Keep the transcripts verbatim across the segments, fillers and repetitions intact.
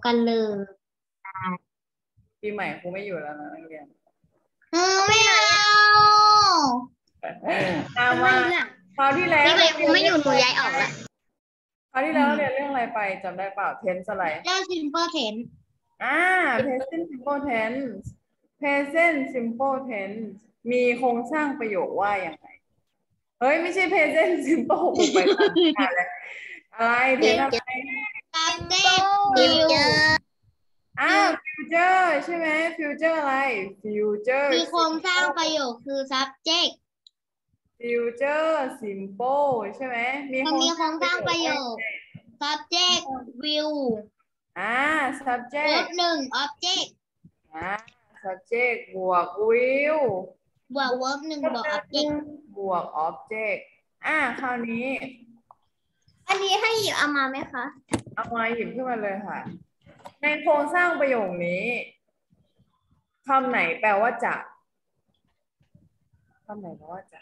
กันเลยปีใหม่ครูไม่อยู่แล้วนะนักเรียนเออไม่เอาเอามาคราวที่แล้วปีใหม่ครูไม่อยู่หนูย้ายออกละคราวที่แล้วเรียนเรื่องอะไรไปจำได้เปล่า tense อะไรเรื่อง simple tense อ่า present simple tense present simple tense มีโครงสร้างประโยคว่าอย่างไรเฮ้ยไม่ใช่ present simple ครูไปตามงานเลยอะไร tense อะไร subject future อ้าว future ใช่ไหม future อะไร future มีโครงสร้างประโยคคือ subject future simple ใช่ไหมมีมันมีโครงสร้างประโยค subject will อ่า subject verb หนึ่ง object อ่า subject บวก will บวก verb หนึ่งบวก object บวก object อ่าคราวนี้อันนี้ให้หยิบเอามาไหมคะเอามาหยิบขึ้นมาเลยค่ะ ในโครงสร้างประโยคนี้คำไหนแปลว่าจะคำไหนแปลว่าจะ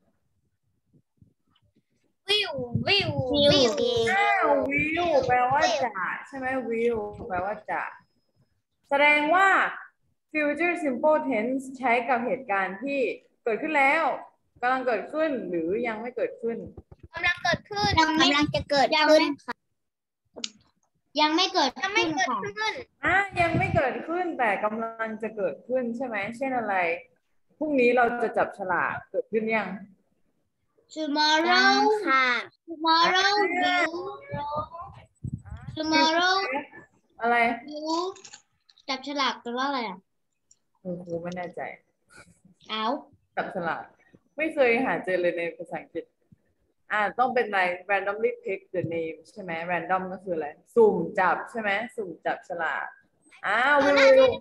will will will อ้าว will แปลว่าจะใช่ไหม will แปลว่าจะแสดงว่า future simple tense ใช้กับเหตุการณ์ที่เกิดขึ้นแล้วกำลังเกิดขึ้นหรือยังไม่เกิดขึ้นกำลังเกิดขึ้นกำลังจะเกิดขึ้นค่ะยังไม่เกิดยังไม่เกิดขึ้นอ่ะยังไม่เกิดขึ้นแต่กำลังจะเกิดขึ้นใช่ไหมเช่นอะไรพรุ่งนี้เราจะจับฉลากเกิดขึ้นยัง tomorrow ค่ะ tomorrow will tomorrow อะไร will จับฉลากแปลว่าอะไรอ่ะครูครูไม่แน่ใจเอาจับฉลากไม่เคยหาเจอเลยในภาษาอังกฤษอ่าต้องเป็นอะไร randomly pick the name ใช่ไหม random ก็คืออะไรสุ่มจับใช่ไหมสุ่มจับฉลากอ้าว we will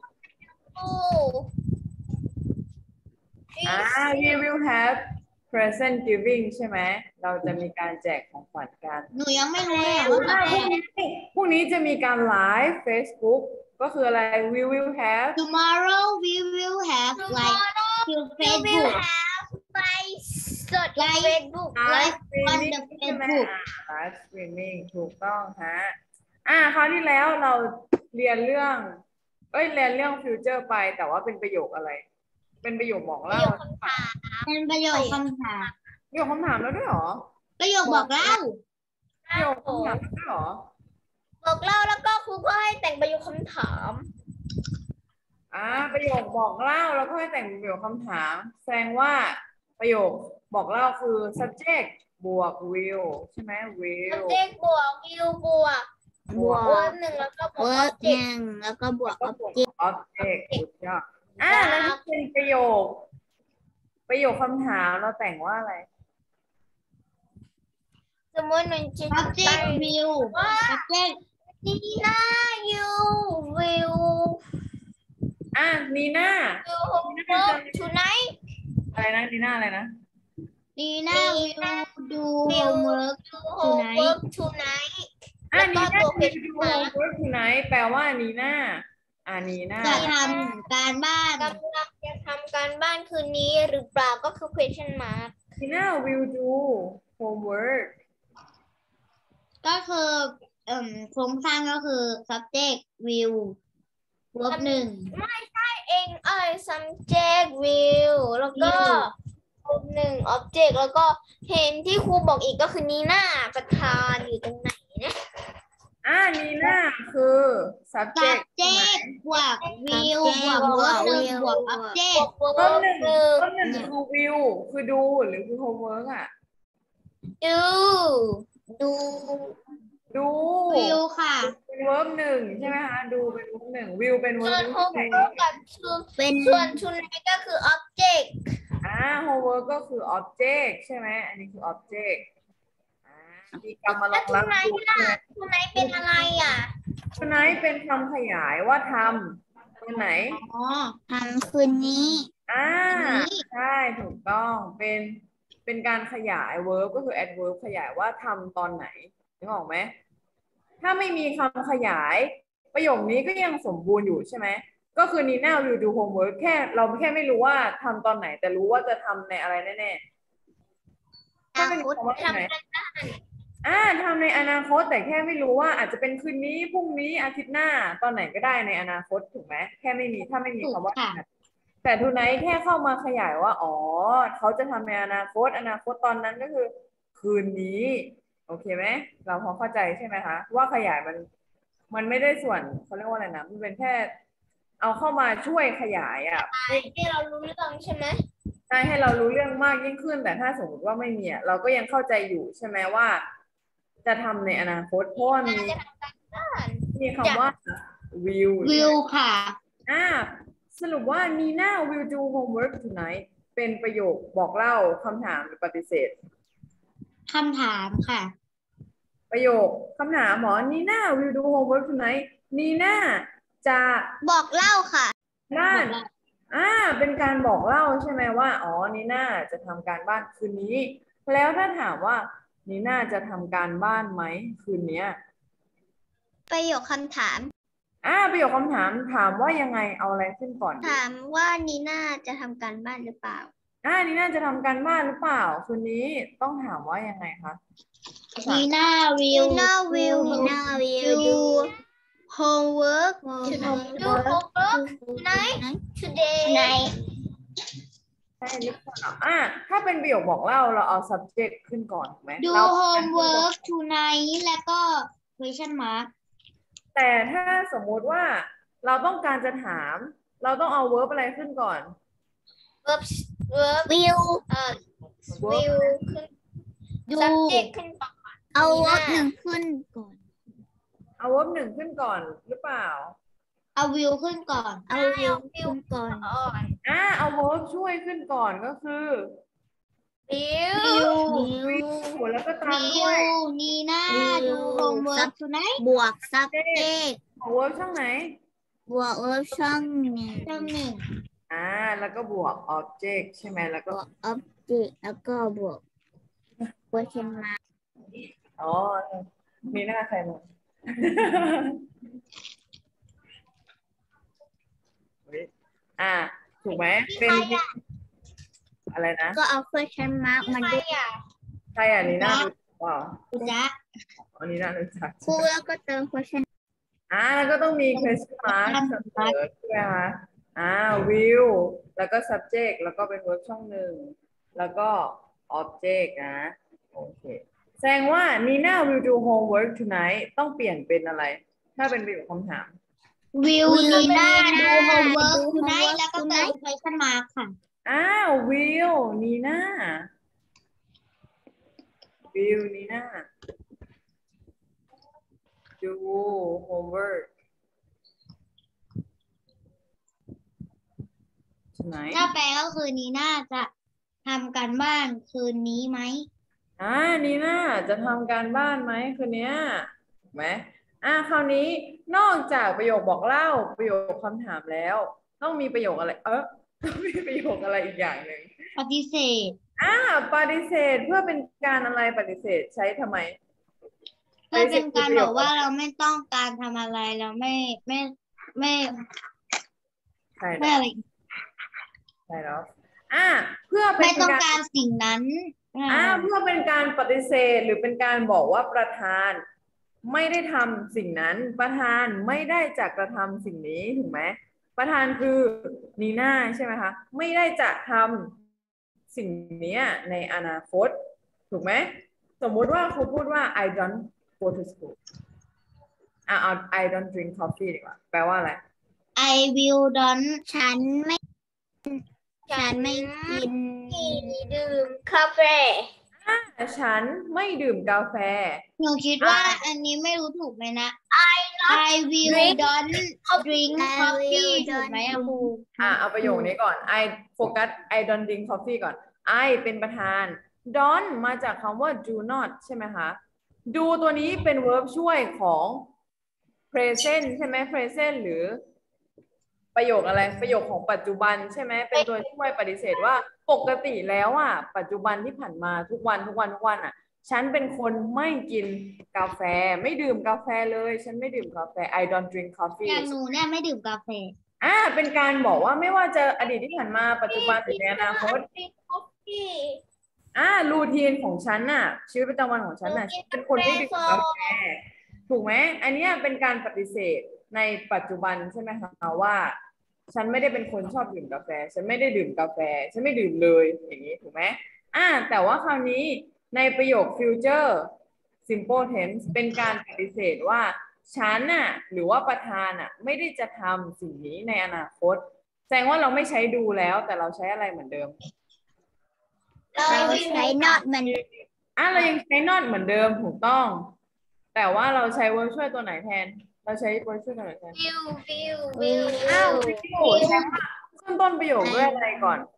อ่า we will have present giving ใช่ไหมเราจะมีการแจกของขวัญกันหนูยังไม่รู้เลยอะว่าพรุ่งนี้พรุ่งนี้จะมีการไลฟ์ Facebook ก็คืออะไร we will have tomorrow we will have like to Facebook ไปสด Live Facebook live on streaming the ใช่ไหม Facebook ไลฟ์สตรีมมิ่งถูกต้องฮะอ่าคราวที่แล้วเราเรียนเรื่องเอ้ยเรียนเรื่องฟิวเจอร์ไปแต่ว่าเป็นประโยคอะไร เป็นประโยคบอกเล่าเป็นประโยคคำถามประโยคคำถามแล้วด้วยเหรอประโยคบอกเล่าประโยคคำถามแล้วด้วยเหรอบอกเล่าแล้วก็ครูก็ให้แต่งประโยคคำถามอ่าประโยคบอกเล่าแล้วก็ให้แต่งประโยคคำถาม แสดงว่าประโยคบอกเล่าคือ subject บวก will ใช่ไหม will subject บวก will บวกบวก verb หนึ่งแล้วก็บวก verb ห object นึ่งแล้วก็บวกก็บวก object object สุดยอดอ่าแล้วถ้าเป็นประโยค ประโยคคำถามเราแต่งว่าอะไรสมมติหนูจะ subject will ว่า subject นี่นะ you will อ่ะนีน่า do homework tonight อะไรนะนีน่าอะไรนะดีน่า will do homework do homework tonight อ่ะแล้วนีก็น่าตัวเพคือชรดูมา work tonight แปลว่านีน่าอ่ะนีน่าจะทำการบ้านกำลังจะทำการบ้านคืนนี้หรือเปล่าก็คือ question mark นีน่า will do homework ก็คือเอ่มโครงสร้างก็คือ subject will verb หนึ่งไม่ใช่เองเอ้ย subject will แล้วก็ verb หนึ่ง object แล้วก็เห็นที่ครูบอกอีกก็คือนีน่าประธานอยู่ตรงไหนนะอ่ะนีน่าคือ subject ใช่ไหม subject บวก will บวก verb หนึ่งบวก object บวกต้น verb หนึ่งหนึ่งต้นหนึ่งคือ will คือดูหรือคือ homework อ่ะ do ดูดู will ค่ะเป็น verb หนึ่งใช่ไหมคะดูเป็น verb หนึ่ง will เป็นส่วน verb ไหน homework กับ to เป็นส่วน tonight ก็คือ object อ่า homework ก็คือ object ใช่ไหมอันนี้คือ object อ่ามีกรรมมาลแล้วงรับ tonight ดูล่ะ tonight เป็นอะไรอ่ะ tonight เป็นคำขยายว่าทำวันไหนอ๋อทำคืนนี้อ่าวันนี้ใช่ถูกต้องเป็นเป็นการขยาย verb ก็คือ adverb ขยายว่าทำตอนไหนนึกออกไหมถ้าไม่มีคำขยายประโยคนี้ก็ยังสมบูรณ์อยู่ใช่ไหมก็คือ Nina will do homework แค่เราแค่ไม่รู้ว่าทำตอนไหน แต่รู้ว่าจะทำในอะไรแน่ๆถ้าไม่รู้ว่าทำไหนการบ้านอ่าทำในอนาคตแต่แค่ไม่รู้ว่าอาจจะเป็นคืนนี้พรุ่งนี้อาทิตย์หน้าตอนไหนก็ได้ในอนาคตถูกไหมแค่ไม่มีถ้าไม่มีถูกคำว่าค่ะแต่ทูไนท์แค่เข้ามาขยายว่าอ๋อเขาจะทำในอนาคตอนาคตตอนนั้นก็คือคืนนี้โอเคไหมเราพอเข้าใจใช่ไหมคะว่าขยายมันมันไม่ได้ส่วนเขาเรียกว่าอะไรนะมันเป็นแค่เอาเข้ามาช่วยขยายอ่ะให้เรารู้เรื่องใช่ไหมใช่ให้เรารู้เรื่องมากยิ่งขึ้นแต่ถ้าสมมติว่าไม่มีอะเราก็ยังเข้าใจอยู่ใช่ไหมว่า จะทำในอนาคตเพราะว่ามีจะทำการบ้านมีคำว่า will วิวค่ะอ่าสรุปว่า Nina will do homework tonight เป็นประโยคบอกเล่าคำถามหรือปฏิเสธคำถามค่ะประโยคคำถามหมอ Nina will do homework tonight Nina จะบอกเล่าค่ะบ้านบอกเล่าอ่าเป็นการบอกเล่าใช่ไหมว่าอ๋อนีน่าจะทำการบ้านคืนนี้ แล้วถ้าถามว่านีน่าจะทำการบ้านไหมคืนเนี้ยประโยคคำถามอ่าประโยคคำถามถามว่ายังไงเอาอะไรขึ้นก่อนดีถามว่านีน่าจะทำการบ้านหรือเปล่าอ่านีน่าจะทำการบ้านหรือเปล่าคืนนี้ต้องถามว่ายังไงคะนีน่าวิว Nina will Nina will do homework do homework tonight today tonight ใช่หรือเปล่าอ่าถ้าเป็นประโยคบอกเล่าเราเอา subject ขึ้นก่อนถูกไหม do เรา homework tonight แล้วก็ question mark แต่ถ้าสมมุติว่าเราต้องการจะถาม เราต้องเอา verb อะไรขึ้นก่อน verb verb will เอ่อ will ขึ้น do subject ขึ้นก่อนเอา verb หนึ่งขึ้นก่อนเอา verb หนึ่งขึ้นก่อนหรือเปล่าเอาวิวขึ้นก่อนเอา will ขึ้นก่อนอ่าเอา verb ช่วยขึ้นก่อนก็คือ will will แล้วก็ตามวิด้วยวนีน่า do homework tonight บวก subject ของ verb ช่องไหนบวก verb ช่องหนึ่งช่องหนึ่งอ่าแล้วก็บวก object ใช่ไหมแล้วบก็วก object แล้วก็บวก question mark อ๋อมีหน้าใครมา เฮ้ยอ่าถูกไหมเป็นอะไรนะก็เอา question mark มาด้วยใช่อ่ะนีน่ารู้จักเปล่าคุณจ๊ะอันนี้น่ารู้จักครูแล้วก็เติม question อ่าแล้วก็ต้องมี question mark เสมอใช่ไหมคะอ่า will แล้วก็ subject แล้วก็เป็น verb ช่องหนึ่งแล้วก็ object นะโอเคแสดงว่า Nina will do homework tonight ต้องเปลี่ยนเป็นอะไร ถ้าเป็นประโยคคำถามวิว Will นีน่า Nina do homework do tonight homework แล้วก็เติม question mark ค่ะอ้าว will Nina will Nina do homework tonight ถ้าแปลก็คือนีน่าจะทำการบ้านคืนนี้ไหมอ่านีน่าจะทำการบ้านไหมคืนเนี้ยถูกไหมอ่าคราวนี้นอกจากประโยคบอกเล่าประโยคคำถามแล้ว ต้องมีประโยคอะไร เออต้องมีประโยคอะไรอีกอย่างหนึ่งปฏิเสธอ่าปฏิเสธเพื่อเป็นการอะไรปฏิเสธใช้ทำไมเพื่อเป็นการบอกว่าเราไม่ต้องการทำอะไรเราไม่ไม่ไม่ใช่ไม่แล้วอะไรใช่แล้วอ่าเพื่อเป็ไม่นต้องการการสิ่งนั้นอ่าเพื่อเป็นการปฏิเสธหรือเป็นการบอกว่าประธานไม่ได้ทำสิ่งนั้นประธานไม่ได้จะกระทำสิ่งนี้ถูกไหมประธานคือนีน่าใช่ไหมคะไม่ได้จะทำสิ่งนี้ในอนาคตถูกไหมสมมุติว่าครูพูดว่า I don't go to school อ่าเอา I don't drink coffee ดีกว่าแปลว่าอะไร I will don't ฉันไม่ ฉันไม่กินดื่มกาแฟฉันไม่ดื่มกาแฟหนูคิดว่าอันนี้ไม่รู้ถูกไหมนะ I will don't drink coffee ถูกไหมอะครูอ่ะเอาประโยคนี้ก่อน I โฟกัส I don't drink coffee ก่อน I เป็นประธาน don't มาจากคำว่า do not ใช่ไหมคะ do ตัวนี้เป็น verb ช่วยของ present ใช่ไหม present หรือประโยคอะไรประโยคของปัจจุบันใช่ไหมเป็นตัวช่วยปฏิเสธว่าปกติแล้วอ่ะปัจจุบันที่ผ่านมาทุกวันทุกวันทุกวันอ่ะฉันเป็นคนไม่กินกาแฟไม่ดื่มกาแฟเลยฉันไม่ดื่มกาแฟ I don't drink อ coffee ย่างหนูเนี่ยไม่ดื่มกาแฟอ่าเป็นการบอกว่าไม่ว่าจะอดีตที่ผ่านมาปัจจุบันหรือในอนาคตอ่ารูทีนของฉันน่ะชีวิตประจำวันของฉันน่ะฉันเป็นคนไม่ดื่มกาแฟถูกไหมอันเนี้ยเป็นการปฏิเสธในปัจจุบันใช่ไหมคะว่า ฉันไม่ได้เป็นคนชอบดื่มกาแฟ ฉันไม่ได้ดื่มกาแฟ ฉันไม่ดื่มเลยอย่างนี้ถูกไหมอ่าแต่ว่าคราวนี้ในประโยค future simple tense เป็นการปฏิเสธว่าฉันน่ะหรือว่าประธานน่ะไม่ได้จะทำสิ่งนี้ในอนาคตแสดงว่าเราไม่ใช้ดูแล้วแต่เราใช้อะไรเหมือนเดิมเราใช้ not มันอ่ะเรายังใช้ not เหมือนเดิมถูกต้อง แต่ว่าเราใช้ verb ช่วยตัวไหนแทน เราใช้ verb ช่วยตัวไหนแทนวิววิววิวอ้าววิวแสดงว่าขึ้นต้นประโยคด้วยอะไรก่อน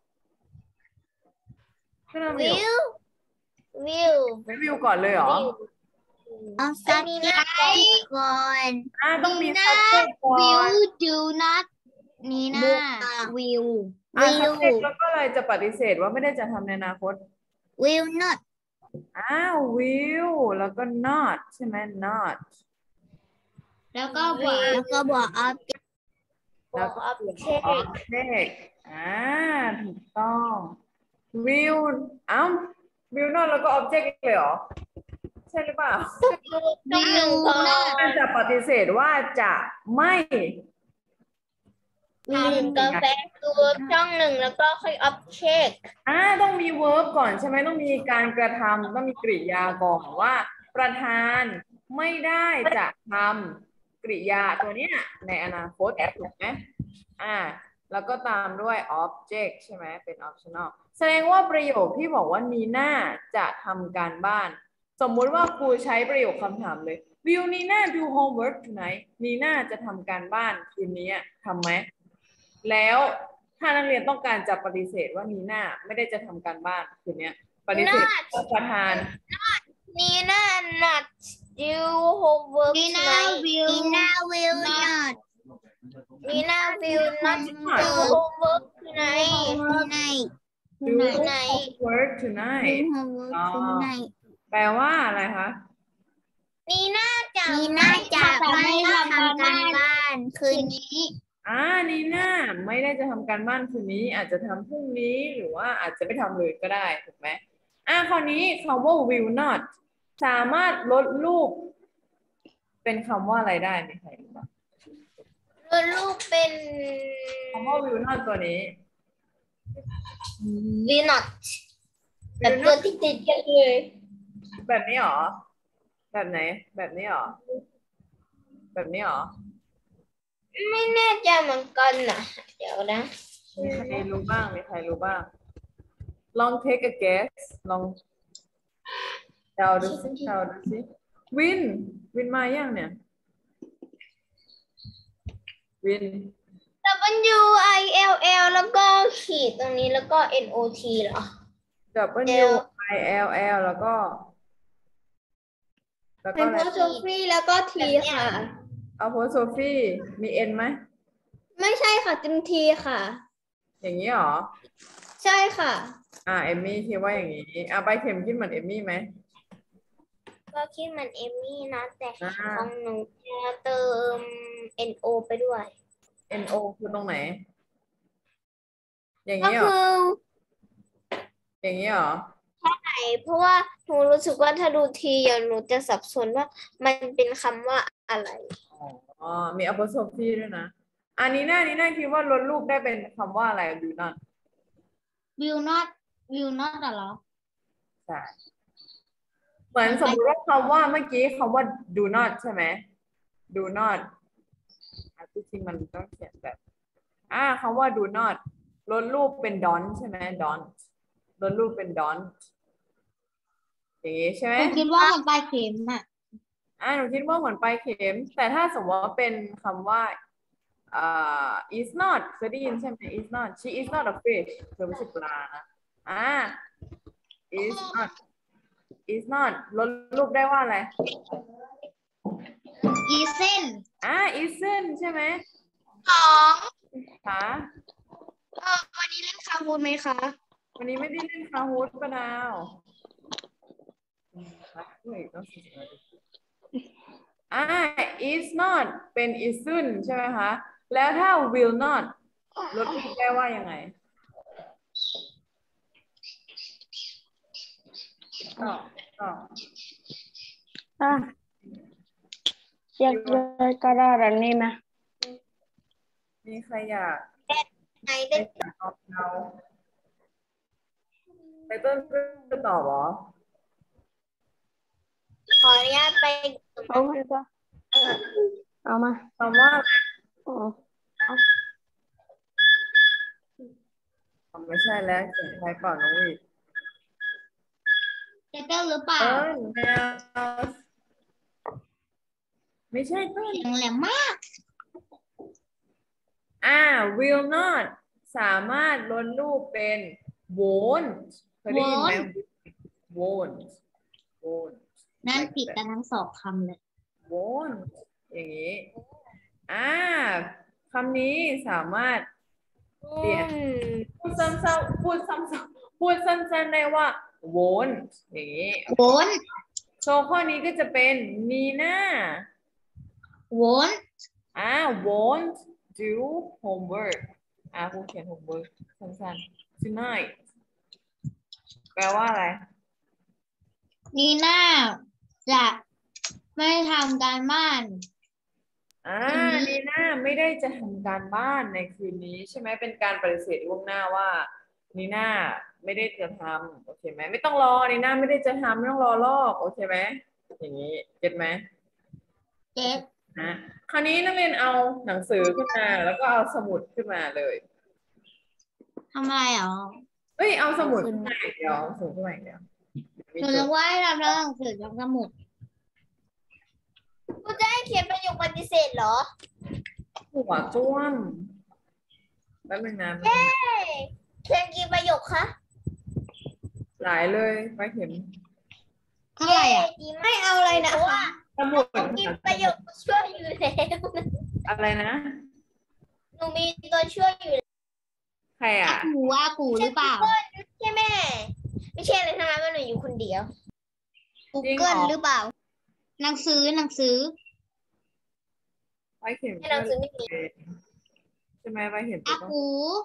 ขึ้นต้นประโยวิคววิวไม่วิวก่อนเลยเหรอเอา subject ก่อนอ่าต้องมีนีน่า subject ก่อน will do not นีน่า will อ่า will subject แล้วก็เลยจะปฏิเสธว่าไม่ได้จะทำในอนาคต will not อ้าว will แล้วก็ not ใช่ไหม not แล้วก็บวกแล้วก็บวก object แล้วก็เปลี่ยน object อ่าถูกต้อง will เอ้า will not แล้วก็ object เลยเหรอ ใช่หรือเปล่าต้องหนึ่งก่อนมันจะปฏิเสธว่าจะไม่ทำกาแฟตัวช่องหนึ่งแล้วก็ค่อย object อ่าต้องมี verb ก่อนใช่ไหมต้องมีการกระทำต้องมีกริยาก่อนว่า ประธานไม่ได้จะทำกริยาตัวเนี้ยในอนาคตถูกไหมอ่าแล้วก็ตามด้วย object ใช่ไหมเป็น optional แสดงว่าประโยคที่บอกว่านีน่าจะทำการบ้าน สมมุติว่าครูใช้ประโยคคำถามเลย Will Nina do homework tonight นีน่าจะทำการบ้านคืนนี้ทำไหมแล้วถ้านักเรียนต้องการจะปฏิเสธว่านีน่าไม่ได้จะทำการบ้านคืนนี้ปฏิเสธว่าประธานนีน่า not do homework นีน่า tonight will นีน่า will not นีน่า will not do homework tonight tonight do tonight homework tonight do homework อ๋อ tonight แปลว่าอะไรคะนีน่าจะนีน่าจะไม่ทำการบ้านคืนนี้อ่านีน่าไม่ได้จะทำการบ้านคืนนี้อาจจะทำพรุ่งนี้หรือว่าอาจจะไม่ทำเลยก็ได้ถูกไหมอ่าคราวนี้คำว่า will not สามารถลดรูปเป็นคำว่าอะไรได้ไหมใครรู้บ้างลูกเป็นคำว่า will not ตัวนี้ will not แบบตัวติดติดๆกันเลยแบบนี้หรอ แบบไหน แบบนี้หรอ แบบนี้หรอไม่แน่ใจเหมือนกันนะเดี๋ยวนะมีใครรู้บ้าง มีใครรู้บ้าง ลอง take a guess ลองเดาดูสิเดาดูสิวิน วินมายังเนี่ย วิน W I L L แล้วก็ขีดตรงนี้แล้วก็ N O T เหรอ W I L L แล้วก็ แล้วก็เป็นอะไร apostrophe แล้วก็ T ค่ะ apostrophe มี N ไหมไม่ใช่ค่ะจิ้ม T ค่ะอย่างนี้หรอใช่ค่ะอ่า เอมมี่คิดว่าอย่างนี้ อ่าใบเข็มคิดเหมือนเอมมี่ไหมก็คิดเหมือนเอมมี่นะแต่อ่าของหนูจะเติม N O ไปด้วย N O คือตรงไหน อย่างก็นี้หรอคืออย่างนี้หรอเพราะว่าหนูรู้สึกว่าถ้าดูทีอย่างหนูจะสับสนว่ามันเป็นคำว่าอะไรอ๋อ มี apostrophe ด้วยนะ อันนี้น่านี้น่าคิดว่าลดรูปได้เป็นคำว่าอะไรดูนั่น will not will not อะเหรอใช่ เหมือนสมมติว่าคำว่าเมื่อกี้คำว่า do not ใช่ไหม do not อ่ะจริงๆมันต้องเขียนแบบ อ่าคำว่า do not ลดรูปเป็น don't ใช่ไหม don't ลดรูปเป็น don't อย่างนี้ใช่ไหมผมคิดว่ามันปลายเข็มอ่ะอ่าหนูคิดว่าเหมือนปลายเข็ม แต่ถ้าสมมติว่าเป็นคำว่าอ่า is not เคยได้ยินใช่ไหม is not she is not a fish เธอไม่ใช่ปลานะอ่า is not is not ลดรูปได้ว่าอะไร isn't อ่า isn't ใช่ไหมสองคะเออวันนี้เล่นคาบูนไหมคะวันนี้ไม่ได้เล่นคาฮูดปะนาวอืมครับเฮ้ยต้องสิบนาทีอ่า is not เป็น isn't ใช่ไหมคะ แล้วถ้า will not ลดรูปได้ว่ายังไงต่อต่ออ่ะอยากเลยกระดาษอันนี้ไหมมีใครอยากไหนใครได้อยากเอาเราไปต้นจะตอบเหรอขออนุญาตไปเอาไปปะเอามาคำว่าอะไรอ๋ออ๋อไม่ใช่แล้วเขียนใครก่อนน้องวีเจเตอร์หรือเปล่าเต้นแมวไม่ใช่เต้นเสียงแหลมมากอ่า will not สามารถลดรูปเป็น won't เคยได้ยินไหม won't won't นั่นผิดกันทั้งสองคำเลย won't อย่างนี้ อ่าคำนี้สามารถเปลี่ยนพูดซ้ำๆพูดซ้ำๆพูดสั้นๆได้ว่า won't อย่างนี้โวนโซข้อนี้ก็จะเป็น Nina โวนอ่า won't do homework อ่าครูเขียน homework สั้นๆ tonight แปลว่าอะไรนีน่าจะไม่ทำการบ้านอ่าอืมนีน่าไม่ได้จะทำการบ้านในคืนนี้ใช่ไหมเป็นการปฏิเสธล่วงหน้าว่านีน่าไม่ได้จะทำโอเคไหมไม่ต้องรอนีน่าไม่ได้จะทำไม่ต้องรอลอกโอเคไหมอย่างนี้เก็ตไหมเจ็ดนะคราวนี้นักเรียนเอาหนังสือขึ้นมาแล้วก็เอาสมุดขึ้นมาเลยทำอะไรเหรอเอ้ยเอาสมุดขึ้นมาอย่างเดียวเอาสมุดขึ้นมาอย่างเดียวมีหนูโจนึทกย์ว่าให้ทำแล้วหนังสือจากสมุดคุณจะให้เขียนประโยคปฏิเสธเหรอหัวจ้วมแป๊บนึงนะเย้เขียนกี่ประโยคคะหลายเลยไปเห็นเท่าไหร่อ่ะดีไม่เอาเลยนะว่าสมุดหนูมีประโยคช่วยอยู่แล้วอะไรนะหนูมีตัวช่วยอยู่แล้วใครอ่ะอากูอากูหรือเปล่าใช่ไหมไม่ใช่เลยทั้งนั้นว่าหนูอยู่คนเดียวจริงเหรอ Google หรือเปล่า หนังสือหนังสือไปเห็นในหนังสือไม่มีใช่ไหมไปเห็นอาต้องกู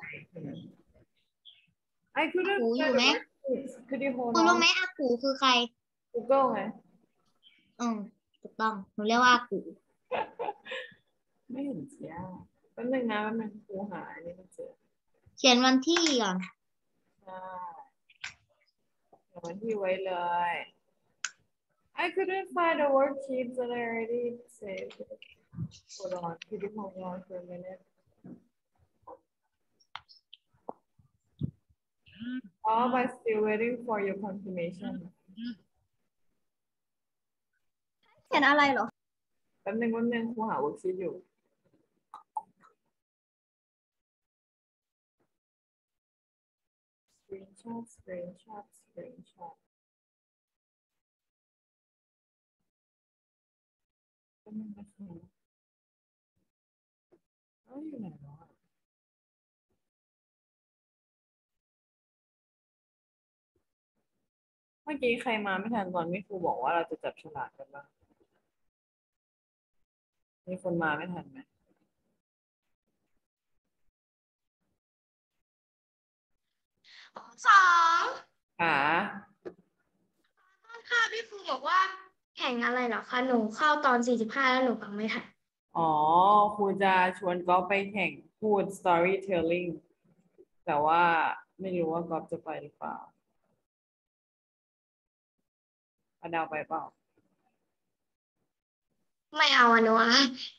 ไอ้คือเรื่องหูอยู่ไหมคือดีโฮคุณรู้ไหมอากูคือใครกูเกิลไงอืมถูกต้องหนูเรียกว่าอากูไม่เห็นเสียแป๊บนึงนะแป๊บนึงครูหาอันนี้มันเจอเขียนวันที่ก่อนใช่เดี๋ยววันที่ไว้เลย I couldn't find the worksheets that I already saved. Hold on, could you hold on for a minute? Oh, I'm still waiting for your confirmation. เขียนอะไรเหรอแป๊บนึงแป๊บนึงครูหา worksheet อยู่ Screenshot, screenshot, screenshot. แป๊บนึงนะคะเอ้ยอยู่ไหนวะเมื่อกี้ใครมาไม่ทันตอนที่ครูบอกว่าเราจะจับฉลากกันบ้างมีคนมาไม่ทันไหมสองค่ะค่ะพี่ฟูบอกว่าแข่งอะไรเหรอคะ หนูเข้าตอนสี่สิบห้าแล้วหนูฟังไม่ทันอ๋อครูจะชวนก๊อฟไปแข่งพูด storytelling แต่ว่าไม่รู้ว่าก๊อฟจะไปหรือเปล่าป้าดาวไปเปล่าไม่เอาอะหนูอะ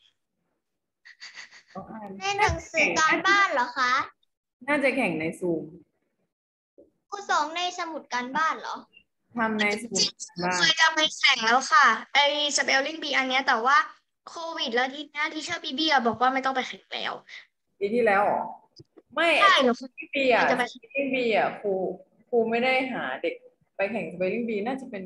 ต้องอ่านในหนังสือการบ้านเหรอคะน่าจะแข่งในซูมครูสองในสมุดการบ้านเหรอทำในซูมบ้างเคยจะไปแข่งแล้วค่ะไอ้ spelling bee อันเนี้ยแต่ว่าโควิดแล้วทีเนี้ยที่เชื่อพี่บี้อะบอกว่าไม่ต้องไปแข่งแล้วปีที่แล้วเหรอ ไม่ใช่หนูที่ปีอ่ะจะไปที่ปีอ่ะครูครูไม่ได้หาเด็กไปแข่ง spelling bee น่าจะเป็น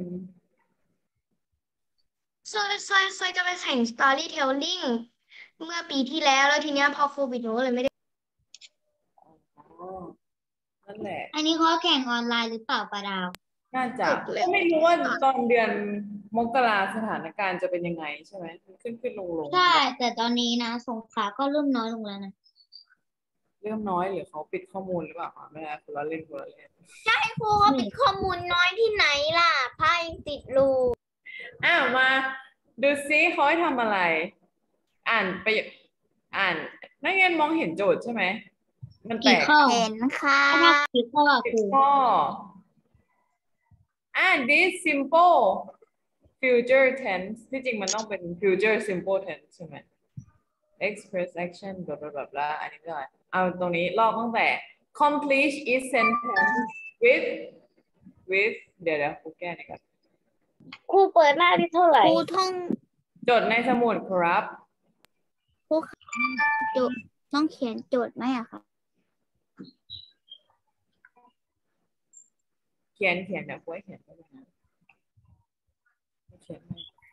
เคยเคยเคยจะไปแข่ง storytelling เมื่อปีที่แล้วแล้วทีเนี้ยพอโควิดหนูก็เลยไม่ได้อ๋อ นั่นแหละอันนี้เขาแข่งออนไลน์หรือเปล่าปาดาวน่าจะจบแล้วก็ไม่รู้ว่าตอนเดือนมกราสถานการณ์จะเป็นยังไงใช่ไหมมันขึ้นขึ้นลงลงใช่ แต่ตอนนี้นะสงขลาก็เริ่มน้อยลงแล้วนะเริ่มน้อยหรือเขาปิดข้อมูลหรือเปล่าคะไม่ได้คนละเล่นคนละเล่นครูเขาปิดข้อมูลน้อยที่ไหนล่ะไพ่ยังติดรูอ้าวมาดูซิเขาให้ทำอะไร อ่านไปอ่านนักเรียนมองเห็นโจทย์ใช่ไหมมันแตกี่กข้อเห็นค่ะถ้ากี่ข้อคสิบรูข้ออ่าน this simple future tense ที่จริงมันต้องเป็น future simple tense ใช่ไหม express action บลาบลาบลาบลาอันนี้ก็อะไรเอาตรงนี้ลอกตั้งแต่ complete each sentence with with เดี๋ยวเดี๋ยวครูแก้หน่อยครับครูเปิดหน้าที่เท่าไหร่ครูท่องจดในสมุดครับโจทย์ต้องเขียนโจทย์ไหมอะคะเขียนเขียนเดี๋ยวครูให้เขียนไปนะเขียน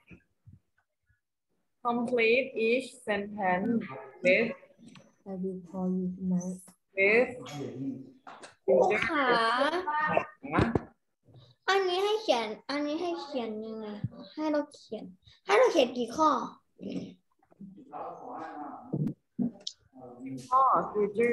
complete each sentence with with ขานะอันนี้ให้เขียน อันนี้ให้เขียนยังไง ให้เราเขียน ให้เราเขียนกี่ข้อข้อ future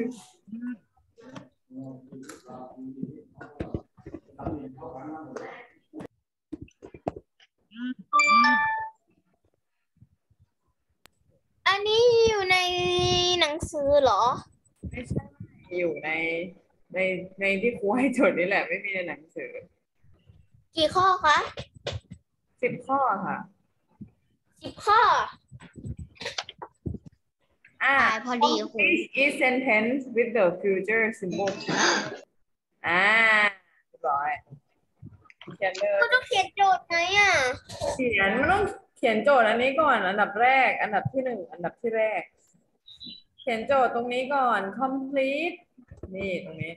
อันนี้อยู่ในหนังสือเหรอไม่ใช่อยู่ในในในที่ครูให้จดนี่แหละไม่มีในหนังสือกี่ข้อคะสิบข้อค่ะสิบข้ออ่าตายพอดีครู Complete each sentence with the future simple tense อ่าเรียบร้อยเขียนเลยเราต้องเขียนโจทย์ไหมอ่ะเขียนมันต้องเขียนโจทย์อันนี้ก่อนอันดับแรก อันดับที่หนึ่งอันดับที่แรก เขียนโจทย์ตรงนี้ก่อน complete นี่ตรงนี้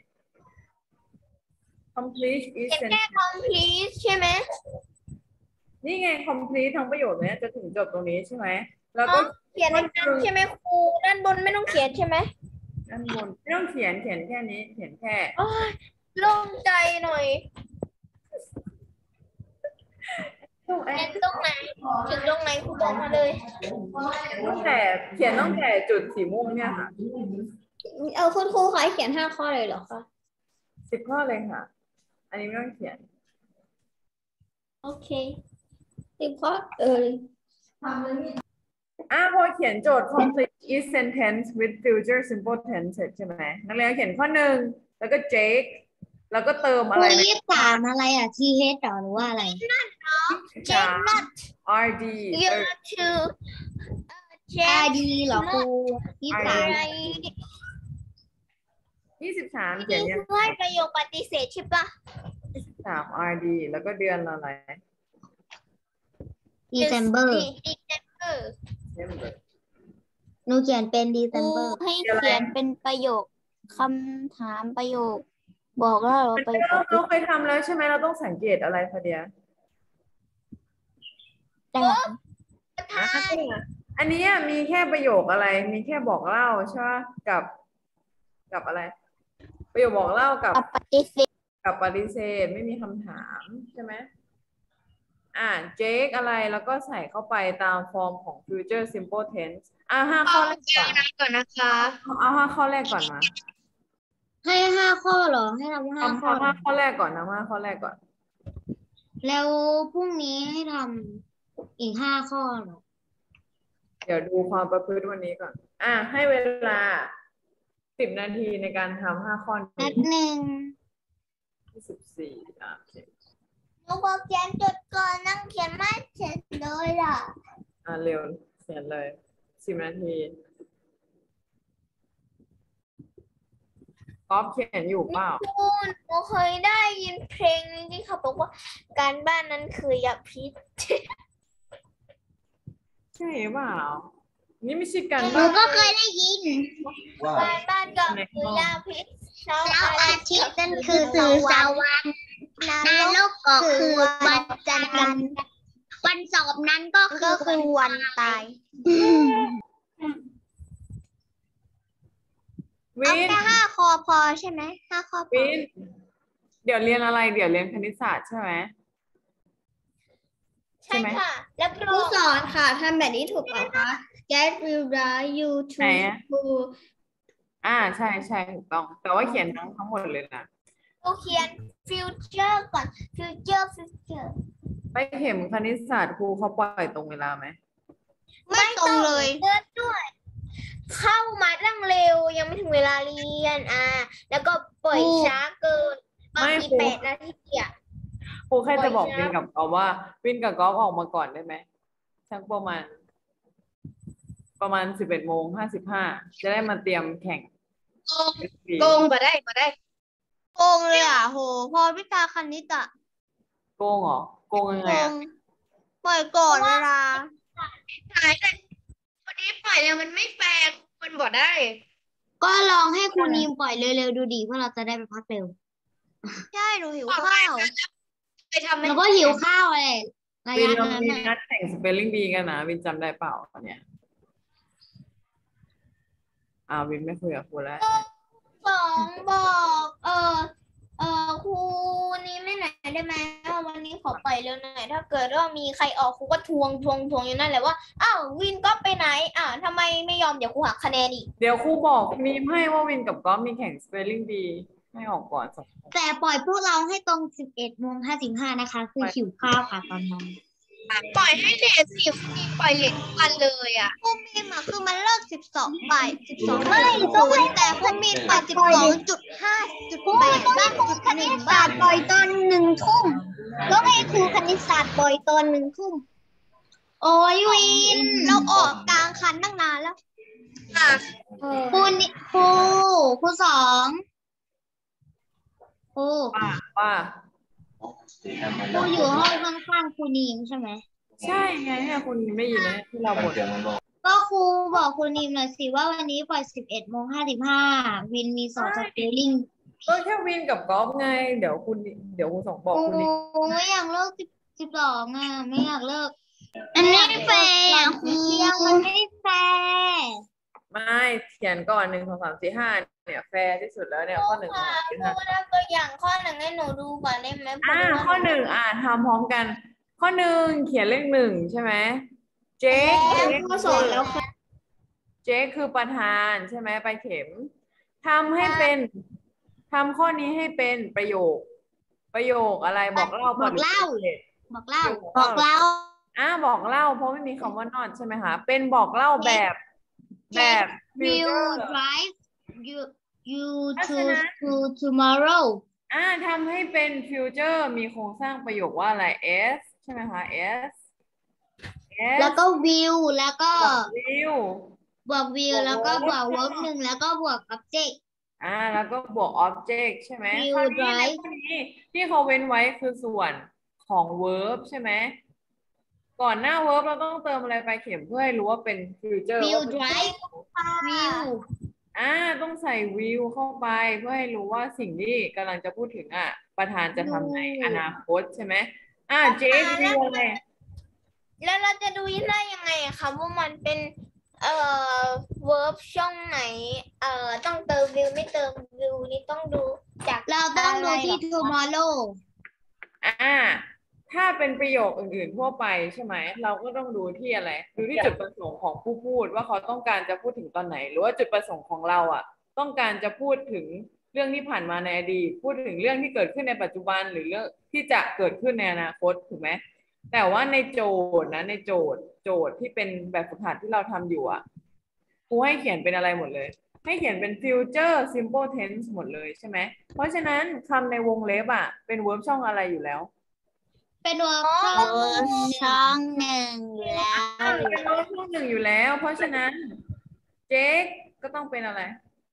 complete each เขียนแค่ sentence complete ใช่ไหมนี่ไง complete ทั้งประโยคเนี้ยจะถึงจบตรงนี้ใช่ไหมแล้วก็เขียนในนั้นใช่ไหมครู ด้านบนไม่ต้องเขียนใช่ไหมด้านบนไม่ต้องเขียนเขียนแค่นี้เขียนแค่โอ้ยโล่งใจหน่อยต้องแอเขียดนตรงไหน ถึงตรงไหนครูบอกมาเลยตั้งแต่เขียนตั้งแต่จุดสีม่วงเนี่ยค่ะเอาคุณครูขอให้เขียนห้าข้อเลยเหรอคะสิบข้อเลยค่ะ อันนี้ไม่ต้องเขียนโอเคสิบข้อเอออ่ะพอเขียนโจทย์ complete each sentence with future simple tense เสร็จใช่ไหมนักเรียนเขียนข้อหนึ่งแล้วก็ Jake แล้วก็เติมคอะรูไรยี่สิบสามอะไรอะ ที เอช ต่อหรือว่าอะไรสาม R D you เออ have to อาดีเหรอครูยี่สิบสามอะไรยี่สิบสามเขียนนี่ยังคือให้ประโยคปฏิเสธใช่ปะยี่สิบสาม R D แล้วก็เดือนอะไร December December December หนูเขียนเป็นครู December ให้เขียนเป็นประโยคคำถามประโยค บอกแล้วเราไปเราเราเคยทำแล้วใช่ไหมเราต้องสังเกตอะไรพอดียแต่ทายอันนี้มีแค่ประโยคอะไร มีแค่บอกเล่าใช่ไหมกับ กับอะไร ประโยคบอกเล่ากับปฏิเสธกับปฏิเสธไม่มีคำถามใช่ไหมอ่า Jake อะไรแล้วก็ใส่เข้าไปตามฟอร์มของ future simple tense อ่าห้าข้อแรกก่อนก่อนนะคะเอาห้าข้อแรกก่อนมาให้ห้าข้อเหรอ ให้ทำห้าทำข้อห้าข้อแรกก่อนนะห้าข้อแรกก่อนแล้วพรุ่งนี้ให้ทำอีกห้าข้อเหรอเดี๋ยวดูความประพฤติวันนี้ก่อน อ่าให้เวลาสิบนาทีในการทำห้าข้อนันี้ดหนึ่งยี่สิบสี่อ่าโอเคหนูบอกเขียนจดก่อนนั่งเขียนไม่เสร็จเลยอ่ะอ่าเร็วเขียนเลยสิบนาทีก๊อฟเขียนอยู่เปล่าคุณหนูเคยได้ยินเพลงนี้ที่เขาบอกว่าการบ้านนั้นคือยาพิษใช่เปล่า นี่ไม่ใช่การหนูบ้านก็เคยได้ยินการบ้านก็คือยาพิษเช้าเสาร์อาอาทิทิตตย์ย์นั่นคือเสาร์วันนรกก็คือวันจันทร์วันสอบนั้นก็คือวันตายวิเอานแค่ห้าคอพอใช่ไหมห้าข้อพอวิน เดี๋ยวเรียนอะไร เดี๋ยวเรียนคณิตศาสตร์ใช่ไหมใช่ค่ะ แล้วครูสอนค่ะทำแบบนี้ถูกเปล่าคะ Get will drive you to ไหนอะ school อ่าใช่ใช่ถูกต้อง แต่ว่าเขียนทั้งทั้งหมดเลยนะเราเขียน future ก่อน future future ไปเข็มคณิตศาสตร์ครูเขาปล่อยตรงเวลาไหมไม่ตรงเลยเดินด้วย เข้ามาตั้งเร็วยังไม่ถึงเวลาเรียนอ่าแล้วก็ปล่อยครูช้าเกินบางไม่ทีครูแปดนาทีอ่ะครูแค่จะบอกปล่อยวินช้ากับกอล์ฟว่าวินกับกอล์ฟออกมาก่อนได้ไหมสักประมาณ ประมาณสิบเอ็ดโมงห้าสิบห้าจะได้มาเตรียมแข่งโกงมาได้มาได้โกงเลยอ่ะโหพอวิชาคณิตอ่ะโกงเหรอโกงยังโกไงอะงปล่อยก่อนเวลาหายแต่วันนี้ปล่อยแล้วมันไม่แฟร์มันบอกได้ก็ลองให้ครูนีมปล่อยเร็วๆดูดีเพื่อเราจะได้ไปพักเร็วใช่หนูหิวข้าวไปทำให้แล้วก็หิวข้าวอะไรระวินยะเรานั้นมีน่ะนัดแข่งสเปลลิ่งบีกันนะวินจำได้เปล่าเนี่ยอ่าวินไม่คุยกับครูแล้วสองบอกเออเออครูนี้ไม่ไหนได้ไหมว่าวันนี้ขอปล่อยเร็วหน่อยถ้าเกิดว่ามีใครออกครูก็ทวงทวงทวงอยู่นั่นแหละว่าอ้าววินก็ไปไหนอ่าทำไมไม่ยอมเดี๋ยวครูหักคะแนนอีกเดี๋ยวครูบอกมีมให้ว่าวินกับกอล์ฟมีแข่งสเปลลิ่งบีให้ออกก่อนสองแต่ปล่อยพวกเราให้ตรงสิบเอ็ดโมงห้าสิบห้านะคะ คือหิวข้าวค่ะตอนนั้นปล่อยให้เลทสิบมีปล่อยเลททุกวันเลยอ่ะพวกมีมอ่ะคือมันเลิกสิบสองบ่ายสิบสองไม่ศูนย์แต่พวกมีปล่อยสิบสองจุดห้าจุดแปดบ้างจุดหนึ่งบ้างปล่อยตอนหนึ่งทุ่มแล้วให้ครูคณิตศาสตร์ปล่อยตอนหนึ่งทุ่มโอ้ยวินเราออกกลางคันตั้งนานแล้วอ่ะครูนี่ครูครูสองครูว่าว่าครูอยู่ห้องข้างๆครูนีมใช่ไหมใช่ไงเนี่ยคุณไม่ยินนะที่เราบ่นก็ครูบอกครูนีมหน่อยสิว่าวันนี้ปล่อยสิบเอ็ดโมงห้าสิบห้าวินมีสอบสเปลลิ่งก็แค่วินกับกอล์ฟไง เดี๋ยวคุณเดี๋ยวคุณส่งบอกโอ้คุณดิไม่อยากเลิกสิบสิบสองอ่ะไม่อยากเลิกอันนี้แฟร์อ่ะครูมันไม่แฟร์ไม่เขียนก่อนหนึ่งสองสามสี่ห้าเนี่ยแฟร์ที่สุดแล้วเนี่ยข้อหนึ่งสองสามสี่ครูห้าทำตัวอย่างข้อหนึ่งให้หนูดูก่อนได้ไหมอ่าข้อหนึ่งอ่าทำพร้อมกัน ข้อหนึ่งเขียนเลขหนึ่งใช่ไหมเจ๊ข้อสองแล้วค่ะเจ๊คือประธานใช่ไหมไปเข็มทำให้เป็นทำข้อนี้ให้เป็นประโยค ประโยคอะไรบอกเล่าบอกเล่า บอกเล่าบบ ออก กเล่าเล่าอ่าบอกเล่าเพราะไม่มีคำว่า not ใช่ไหมคะเป็นบอกเล่าแบบแบบ will future drive you you เพราะ to ฉะนั้น to tomorrow อ่าทำให้เป็น future มีโครงสร้างประโยคว่าอะไร s ใช่ไหมคะ s s แล้วก็ will แล้วก็ will บวก will บวกแล้วก็บวก verb verb หนึ่งแล้วก็บวก object อ่าแล้วก็บวก object ใช่ไหม will คราวนี้ใน drive ข้อนี้ที่เขาเว้นไว้คือส่วนของ verb ใช่ไหมก่อนหน้า verb เราต้องเติมอะไรไปเข็มเพื่อให้รู้ว่าเป็น future will ว่าเป็น drive will อ่าต้องใส่ will เข้าไปเพื่อให้รู้ว่าสิ่งที่กำลังจะพูดถึงอ่ะประธานจะทำในอนาคตใช่ไหมอ่าเจ๊ will อะไรแล้วเราจะดูได้ยังไงอะคะว่ามันเป็นเอ่อ verb ช่องไหนเอ่อต้องเติม will ไม่เติม will นี่ต้องดูจากเราต้องดูที่อะไรเหรอคะ tomorrow อ่าถ้าเป็นประโยคอื่นๆทั่วไปใช่ไหมเราก็ต้องดูที่อะไรดูที่จุดประสงค์ของผู้พูดว่าเขาต้องการจะพูดถึงตอนไหน หรือว่าจุดประสงค์ของเราอ่ะต้องการจะพูดถึงเรื่องที่ผ่านมาในอดีตพูดถึงเรื่องที่เกิดขึ้นในปัจจุบันหรือเรื่องที่จะเกิดขึ้นในอนาคตถูกไหมแต่ว่าในโจทย์นะในโจทย์โจทย์ที่เป็นแบบฝึกหัดที่เราทำอยู่อ่ะครูให้เขียนเป็นอะไรหมดเลยให้เขียนเป็น future simple tense หมดเลยใช่ไหมเพราะฉะนั้นคำในวงเล็บอ่ะเป็น verb ช่องอะไรอยู่แล้วเป็น verb ช่องช่องหนึ่งอยู่แล้วอ่าเป็น verb ช่องหนึ่งอยู่แล้ว เพราะฉะนั้นเจ๊ก็ต้องเป็นอะไร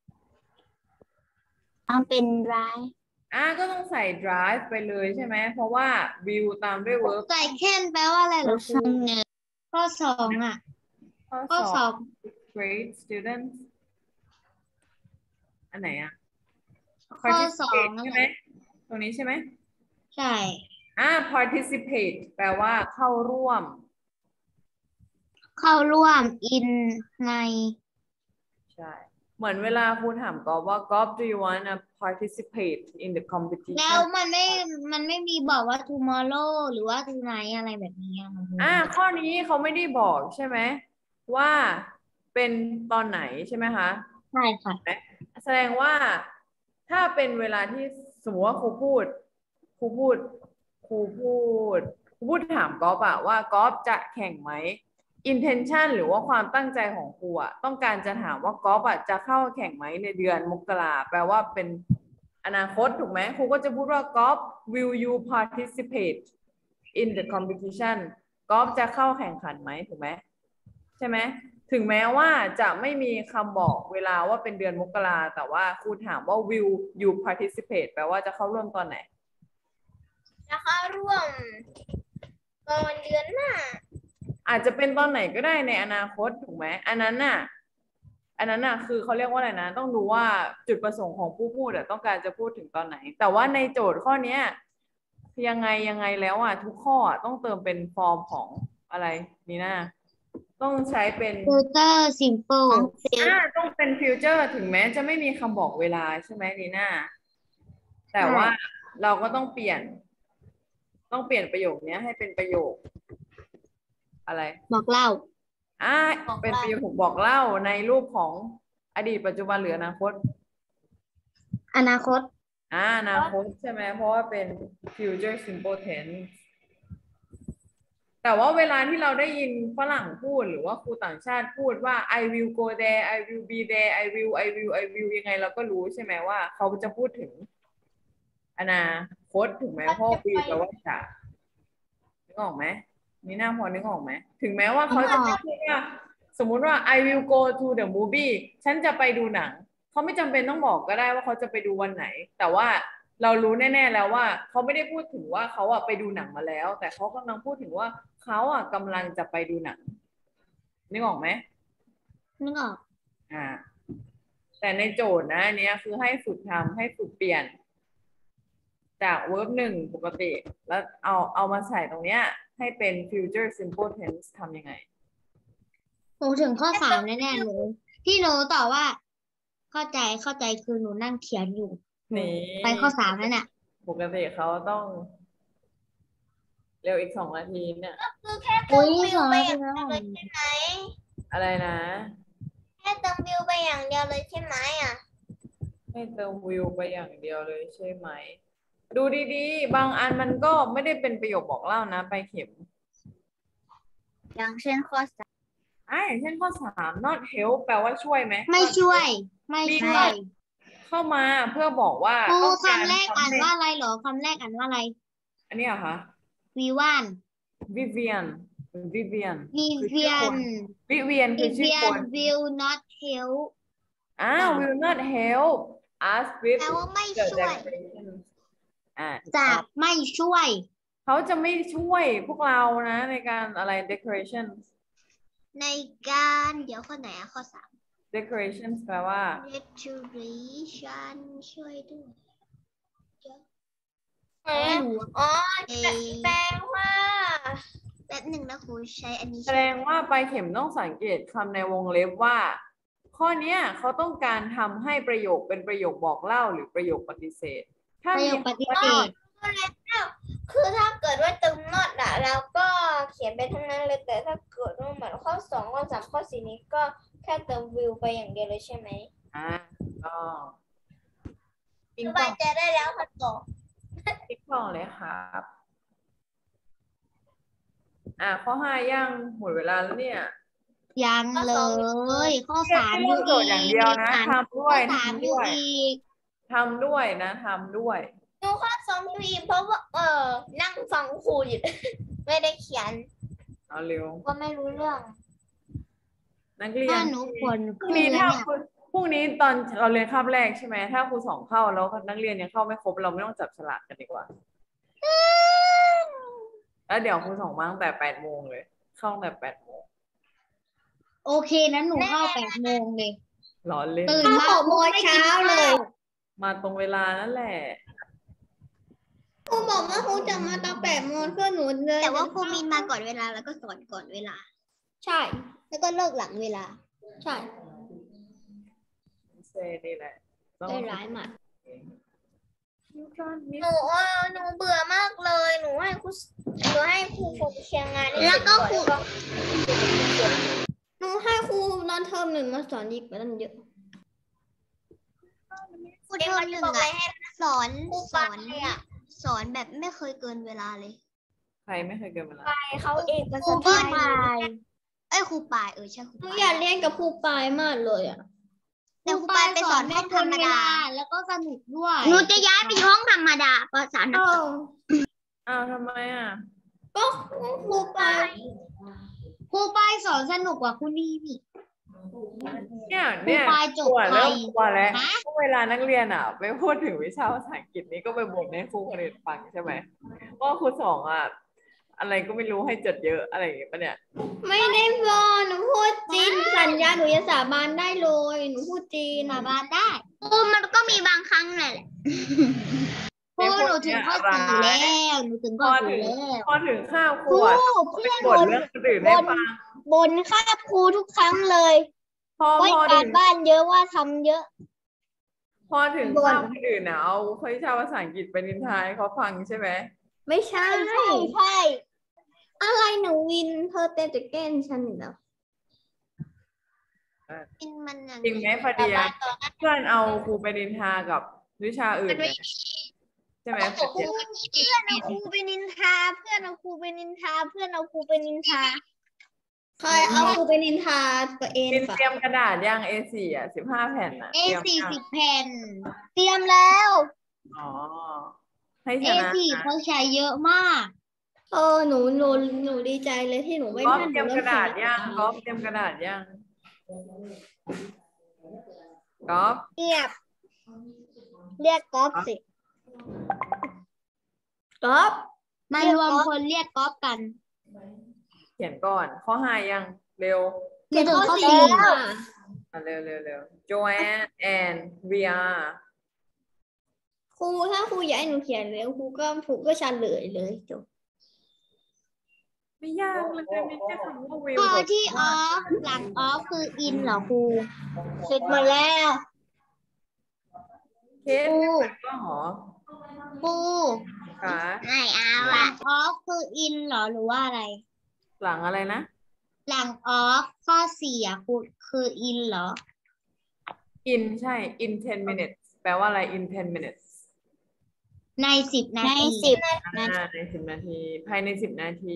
ต้องเป็น drive อ่าก็ต้องใส่ drive ไปเลยใช่ไหมเพราะว่า will ตามด้วย verb ใส่แค่นแปลว่าอะไรเหรอครูข้อสองอ่ะข้อข้อสสออง ง grade students อันไหนอ่ะข้อสอง participate ใช่ไหมตรงนี้ใช่ไหมใช่อ่า participate แปลว่าเข้าร่วมเข้าร่วม in ในใช่ เหมือนเวลาครูถามกอล์ฟว่า Golf do you wanna participate in the แล้ว competition มันไม่ มันไม่มีบอกว่า tomorrow หรือว่า tonight อะไรแบบนี้อะมันอ่าข้อนี้เขาไม่ได้บอกใช่ไหมว่าเป็นตอนไหนใช่ไหมคะใช่ค่ะแสดงว่าถ้าเป็นเวลาที่สมมติว่าครูพูดครูพูดครูพูดครูพูดถามก๊อฟอะว่าก๊อฟจะแข่งไหม intention หรือว่าความตั้งใจของครูอะต้องการจะถามว่าก๊อฟอะจะเข้าแข่งไหมในเดือนมกราแปลว่าเป็นอนาคตถูกไหมครูก็จะพูดว่าก๊อฟ will you participate in the competition ก๊อฟจะเข้าแข่งขันไหมถูกไหมใช่ไหมถึงแม้ว่าจะไม่มีคำบอกเวลาว่าเป็นเดือนมกราแต่ว่าครูถามว่า will you participate แปลว่าจะเข้าร่วมตอนไหนจะเข้าร่วมตอนเดือนหน้าอาจจะเป็นตอนไหนก็ได้ในอนาคตถูกไหมอันนั้นน่ะอันนั้นน่ะคือเขาเรียกว่าอะไรนะต้องดูว่าจุดประสงค์ของผู้พูดอะต้องการจะพูดถึงตอนไหนแต่ว่าในโจทย์ข้อเนี้ยยังไงยังไงแล้วอ่ะทุกข้อต้องเติมเป็นฟอร์มของอะไรนี่นะต้องใช้เป็น future simple อ่าต้องเป็น future ถึงแม้จะไม่มีคำบอกเวลาใช่ไหมนีน่าแต่ว่าเราก็ต้องเปลี่ยนต้องเปลี่ยนประโยคนี้ให้เป็นประโยคอะไรบอกเล่าอ่าเป็นประโยคบอกเล่าในรูปของอดีตปัจจุบันหรืออนาคตอนาคตอ่าอนาคตใช่ไหมเพราะว่าเป็น future simple tense แต่ว่าเวลาที่เราได้ยินฝรั่งพูดหรือว่าครูต่างชาติพูดว่า I will go there I will be there I will I will I will ยังไงเราก็รู้ใช่ไหมว่าเขาจะพูดถึงอนาคตถูกไหมเพราะ will แปลว่าจะนึกออกไหมนี่น่าพอนึกออกไหมถึงแม้ว่าเขาจะพูดว่าสมมุติว่า I will go to the movie ฉันจะไปดูหนังเขาไม่จำเป็นต้องบอกก็ได้ว่าเขาจะไปดูวันไหนแต่ว่าเรารู้แน่ๆแล้วว่าเขาไม่ได้พูดถึงว่าเขาอะไปดูหนังมาแล้วแต่เขากำลังพูดถึงว่าเขาอะกำลังจะไปดูหนังนึกออกไหมนึกออกอ่าแต่ในโจทย์นะอันนี้คือให้ฝึกทำให้ฝึกเปลี่ยนจาก verb หนึ่งปกติแล้วเอาเอามาใส่ตรงเนี้ยให้เป็น future simple tense ทำยังไงหนูถึงข้อสามแน่ๆหนูที่หนูตอบว่าเข้าใจเข้าใจคือหนูนั่งเขียนอยู่นี่ไปข้อสามแล้วเนี่ยปกติเขาต้องเร็วอีกสองนาทีเนี่ยก็คือแค่เติมวิวไปอย่างเดียวเลยใช่ไหมอะไรนะแค่เติมวิวไปอย่างเดียวเลยใช่ไหมอ่ะให้เติมวิวไปอย่างเดียวเลยใช่ไหมดูดีๆบางอันมันก็ไม่ได้เป็นประโยคบอกเล่านะไปเข็มอย่างเช่นข้อสามอ่าอย่างเช่นข้อสาม not help แปลว่าช่วยไหมไม่ช่วยไม่ช่วยเข้ามาเพื่อบอกว่าครูคำแรกอ่านว่าอะไรหรอคำแรกอ่านว่าอะไรอันนี้เหรอคะวิวันวิเวียนวิเวียนวิเวียนวิเวียนคือชื่อคน will not help อ่า will not help us with แปลว่าไม่ช่วยอ่าจะไม่ช่วยเขาจะไม่ช่วยพวกเรานะในการอะไร decoration ในการเดี๋ยวข้อไหนอะข้อสาม decoration แปลว่า decoration ช่วยด้วยอ๋อแปลว่าแป๊บหนึ่งนะครูใช้อันนี้แสดงว่าไปเข็มต้องสังเกตคำในวงเล็บว่าข้อนี้เขาต้องการทำให้ประโยคเป็นประโยคบอกเล่าหรือประโยคปฏิเสธถ้าประโยคปฏิเสธคือถ้าเกิดว่าเติม not อะแล้วก็เขียนไปทั้งนั้นเลยแต่ถ้าเกิดว่าเหมือนข้อสองข้อสามข้อสี่นี้ก็แค่เติม will ไปอย่างเดียวเลยใช่ไหมอ่าก็สบายใจได้แล้วค่ะต่อติ๊กต่อเลยครับอ่าข้อห้ายังหมดเวลาแล้วเนี่ยยังเลยข้อสามอยู่อีกอย่างเดียวนะทำด้วยทำด้วยทำด้วยนะทำด้วยดูข้อสองอยู่อีกเพราะว่าเออนั่งฟังครูอยู่ไม่ได้เขียนเอาเร็วก็ไม่รู้เรื่องนักเรียนหนูควรพรุ่งนี้ถ้าพรุ่งนี้ตอนเราเรียนคาบแรกใช่ไหมถ้าครูสองเข้าแล้วนักเรียนยังเข้าไม่ครบเราไม่ต้องจับฉลากกันดีกว่าแล้วเดี๋ยวครูสองมาตั้งแต่แปดโมงเลยเข้าตั้งแต่แปดโมงโอเคนั้นหนูเข้าแปดโมงเลยหรอเลยตื่นมาหกโมงเช้าเลยมาตรงเวลานั่นแหละครูบอกว่าครูจะมาตอนแปดโมงเพื่อหนูเลยแต่ว่าครูมินมาก่อนเวลาแล้วก็สอนก่อนเวลาใช่แล้วก็เลิกหลังเวลาใช่เซนี่แหละได้ร้ายมากหนูว่าหนูเบื่อมากเลยหนูให้ครูหนูให้ครูฝึกเชียงงานแล้วก็ครูหนูให้ครูนอนเทอมหนึ่งมาสอนดีกว่านั้นเยอะครูเทอมหนึ่งอะสอนสอนสอนแบบไม่เคยเกินเวลาเลยใครไม่เคยเกินเวลาเขาเอกครูสเบิ้ลปายเอ้ยครูปายเออใช่ครูหนูปายอยากเรียนกับครูปายมากเลยอ่ะแต่ครูปายไปสอนห้องธรรมดาแล้วก็สนุกด้วยหนูจะย้ายไปห้องธรรมดาภาษาหนักอ้าวทำไมอ่ะก็ครูปายครูปายสอนสนุกกว่าคุณนี่พี่เนี่ยเนี่ยครูปายจบกว่าเริ่มไปกว่าแล้วฮะเวลานักเรียนอ่ะไปพูดถึงวิชาภาษาอังกฤษนี้ก็ไปบ่นให้ครูคนอื่นฟังใช่ไหมว่าครูสองอ่ะอะไรก็ไม่รู้ให้จดเยอะอะไรอย่างเงี้ยปะเนี่ยไม่ได้บอกหนูพูดจริงสัญญาหนูจะสาบานได้เลยหนูพูดจริงสาบานได้ครูมันก็มีบางครั้งแหละครูหนูถึงข้อสี่แล้วหนูถึงข้อสี่แล้วพอถึงข้าวคครูรูอ่ะเพื่อนบ่นบนเรื่องคนอื่นให้ฟังบนคาบครูทุกครั้งเลยพอว่าพอการถึงบ้านเยอะว่าทำเยอะพอถึงข้าวคนอื่นอ่ะเอาวิชาภาษาอังกฤษไปนินทาให้เขาฟังใช่ไหมไม่ใช่ใช่ใช่อะไรหนูวินเธอเต้นจะแกล้งฉันอีกแล้วเป็นมันอย่างจริงไหมฟาเดียเพื่อนเอาครูไปนินทากับวิชาอื่นเนี่ยใช่ไหมฟาเดียเพื่อนเอาครูไปนินทา เพื่อนเอาครูไปนินทา เพื่อนเอาครูไปนินทาใครเอาครูไปนินทาตัวเองมินปะเตรียมกระดาษย่าง เอ สี่ อ่ะสิบห้าแผ่นอ่ะเอเตรียมสี่ยังสิบแผ่น เตรียมแล้วอ๋อให้ชเอนะสี่นะเขาใช้เยอะมากเออหนูหนูหนูดีใจเลยที่หนูไม่ก๊อฟนั่นเตรียมหนูกระดาษเขียนย่างก๊อฟเตรียมกระดาษย่างก๊อฟเรียก เรียกก๊อฟสิก๊อฟมารวมคนเรียกก๊อฟกันเขียนก่อนข้อห้ายังเร็วหนูถึงข้อสี่สี่ค่ะอ่ะเร็วเร็วเร็ว Joanne and Ria ครูถ้าครูอยากให้หนูเขียนเร็วครูก็ครูก็เฉลยเลยจบไม่ยากเลยมีแค่คำว่าวิวพอกับที่ออฟ หลังออฟคืออินเหรอครู เสร็จหมดแล้วเคสไม่เหมือนก็หรอครูคะไม่เอาหลัอะงออฟคืออินเหรอหรือว่าอะไรหลังอะไรนะหลังออฟข้อสี่อ่ะครูคืออินเหรอ in ใช่ in ten minutes แปลว่าอะไร in ten minutes ในสิบนาในทีสิบอ่าในสิบนาที ภายในสิบนาที